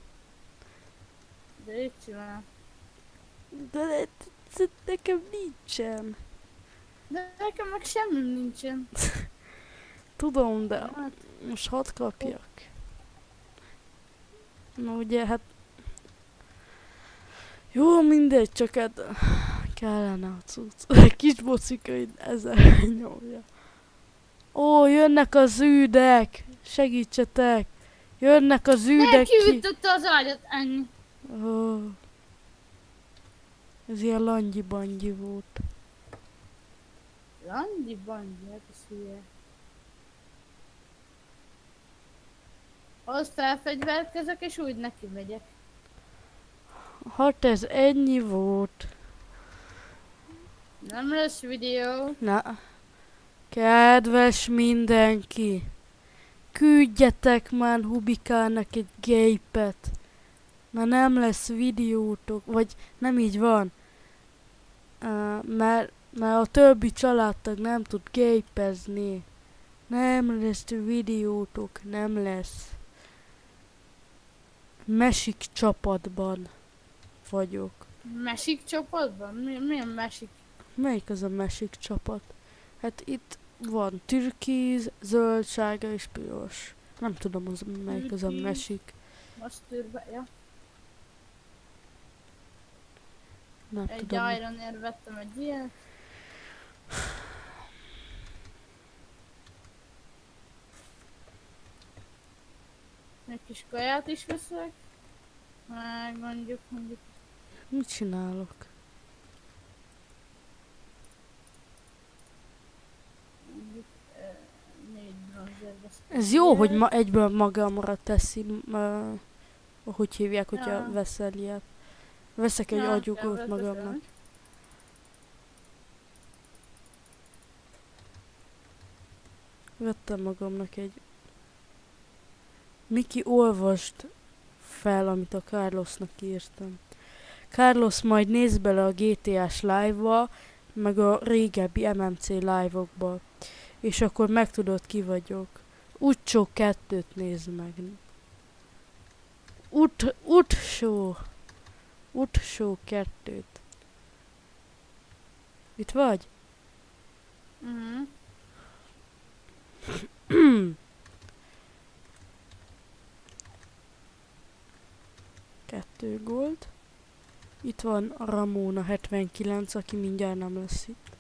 De így csinál. De nekem nincsen. De nekem meg semmi nincsen. Tudom, de Hát, most hadd kapjak. Na ugye, hát... Jó, mindegy, csak hát... Kellene a cucc. Kis bocikaid ezzel nyomja. Ó, jönnek az űdek! Segítsetek! Jönnek az űdek ki! kiütötte az ágyat, ennyi. Ó. Ez ilyen langyi-bangyi volt. Landi bandi, hát ez hülye. Ahhoz felfegyverkezek és úgy neki megyek. Hát ez ennyi volt. Nem lesz videó. Na, kedves mindenki, küldjetek már Hubikának egy gépet. Na nem lesz videótok, vagy nem így van. Mert a többi családtag nem tud gépezni. Nem lesz videótok, nem lesz. Mesik csapatban vagyok. Mesik csapatban? Milyen mesik? Melyik az a mesik csapat? Hát itt van türkiz, zöld, sárga és piros. Nem tudom, melyik az a Türkiz. mesik. Masztőrbe, ja. Nem Egy tudom. Iron-ért vettem egy ilyet. Egy kis kaját is veszek. Meg mondjuk Mit csinálok? ö, 4 bronzért veszek. Ez jó, hogy ma egyből magamra teszi, hogy hívják, hogyha Ja. veszel ilyet. Veszek egy Ja, agyugót kell magamnak. veszem. Vettem magamnak egy... Miki, olvasd fel, amit a Carlosnak írtam. Carlos, majd nézz bele a GTA-s live-ba, meg a régebbi MMC live-okba. És akkor megtudod, ki vagyok. Utcsó 2-t nézd meg. Utshow 2-t. Itt vagy? Mhm. 2 gold. Itt van a Ramona 79, aki mindjárt nem lesz itt.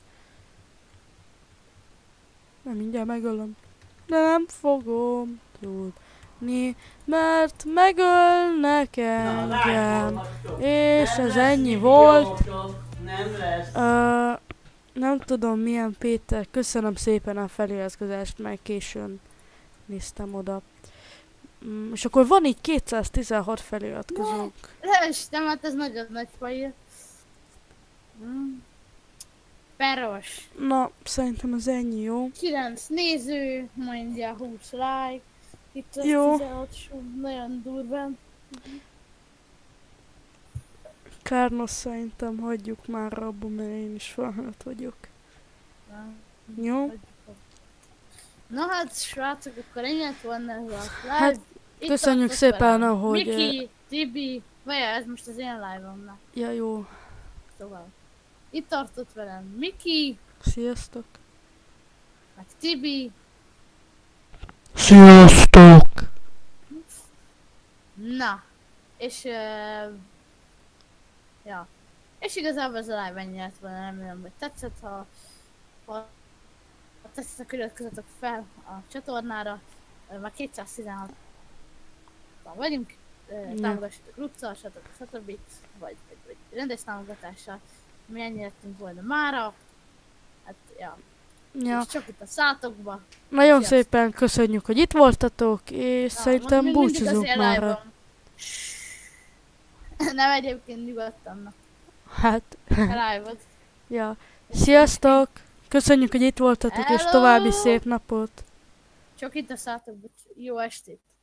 Nem, mindjárt megölöm. De nem fogom tudni, mert megölnek engem. És ez ennyi volt. Nem lesz. Nem tudom milyen Péter, köszönöm szépen a feliratkozást, mert későn néztem oda. És akkor van így 216 feliratkozók. Istenem, hát ez nagyon nagy fajr. Peros. Na, szerintem az ennyi, jó? 9 néző, mondja 20 like. Itt az Jó. 16 nagyon durván. Kárnos szerintem hagyjuk már abba, mert én is felnőtt vagyok. Jó? Na hát, srácok, akkor ennyi volna ez a live. Hát, Itt köszönjük tartott szépen, velem ahogy... Miki, Tibi, vagy ez most az én live-omnak. Ja, jó. Szóval. Itt tartott velem Miki, Sziasztok. meg Tibi. Sziasztok! Na. És... ja. És igazából ez a live ennyi lett volna, remélem, hogy tetszett, ha tetszett, akkor iratkozzatok fel a csatornára. Már 216 vagyunk, támogassatok Luxal, stb. Vagy rendes támogatással. Mi ennyi lettünk volna mára. Hát, ja. Ja. És csak itt a szátokba. Nagyon Sziasztok. szépen köszönjük, hogy itt voltatok, és szerintem még mindig az búcsúzunk én már. live-om. Nem, egyébként nyugodtan, na. Hát, A live-od. ja. Sziasztok! Köszönjük, hogy itt voltatok, és Hello! további szép napot! Csak itt a szátokba. Jó estét.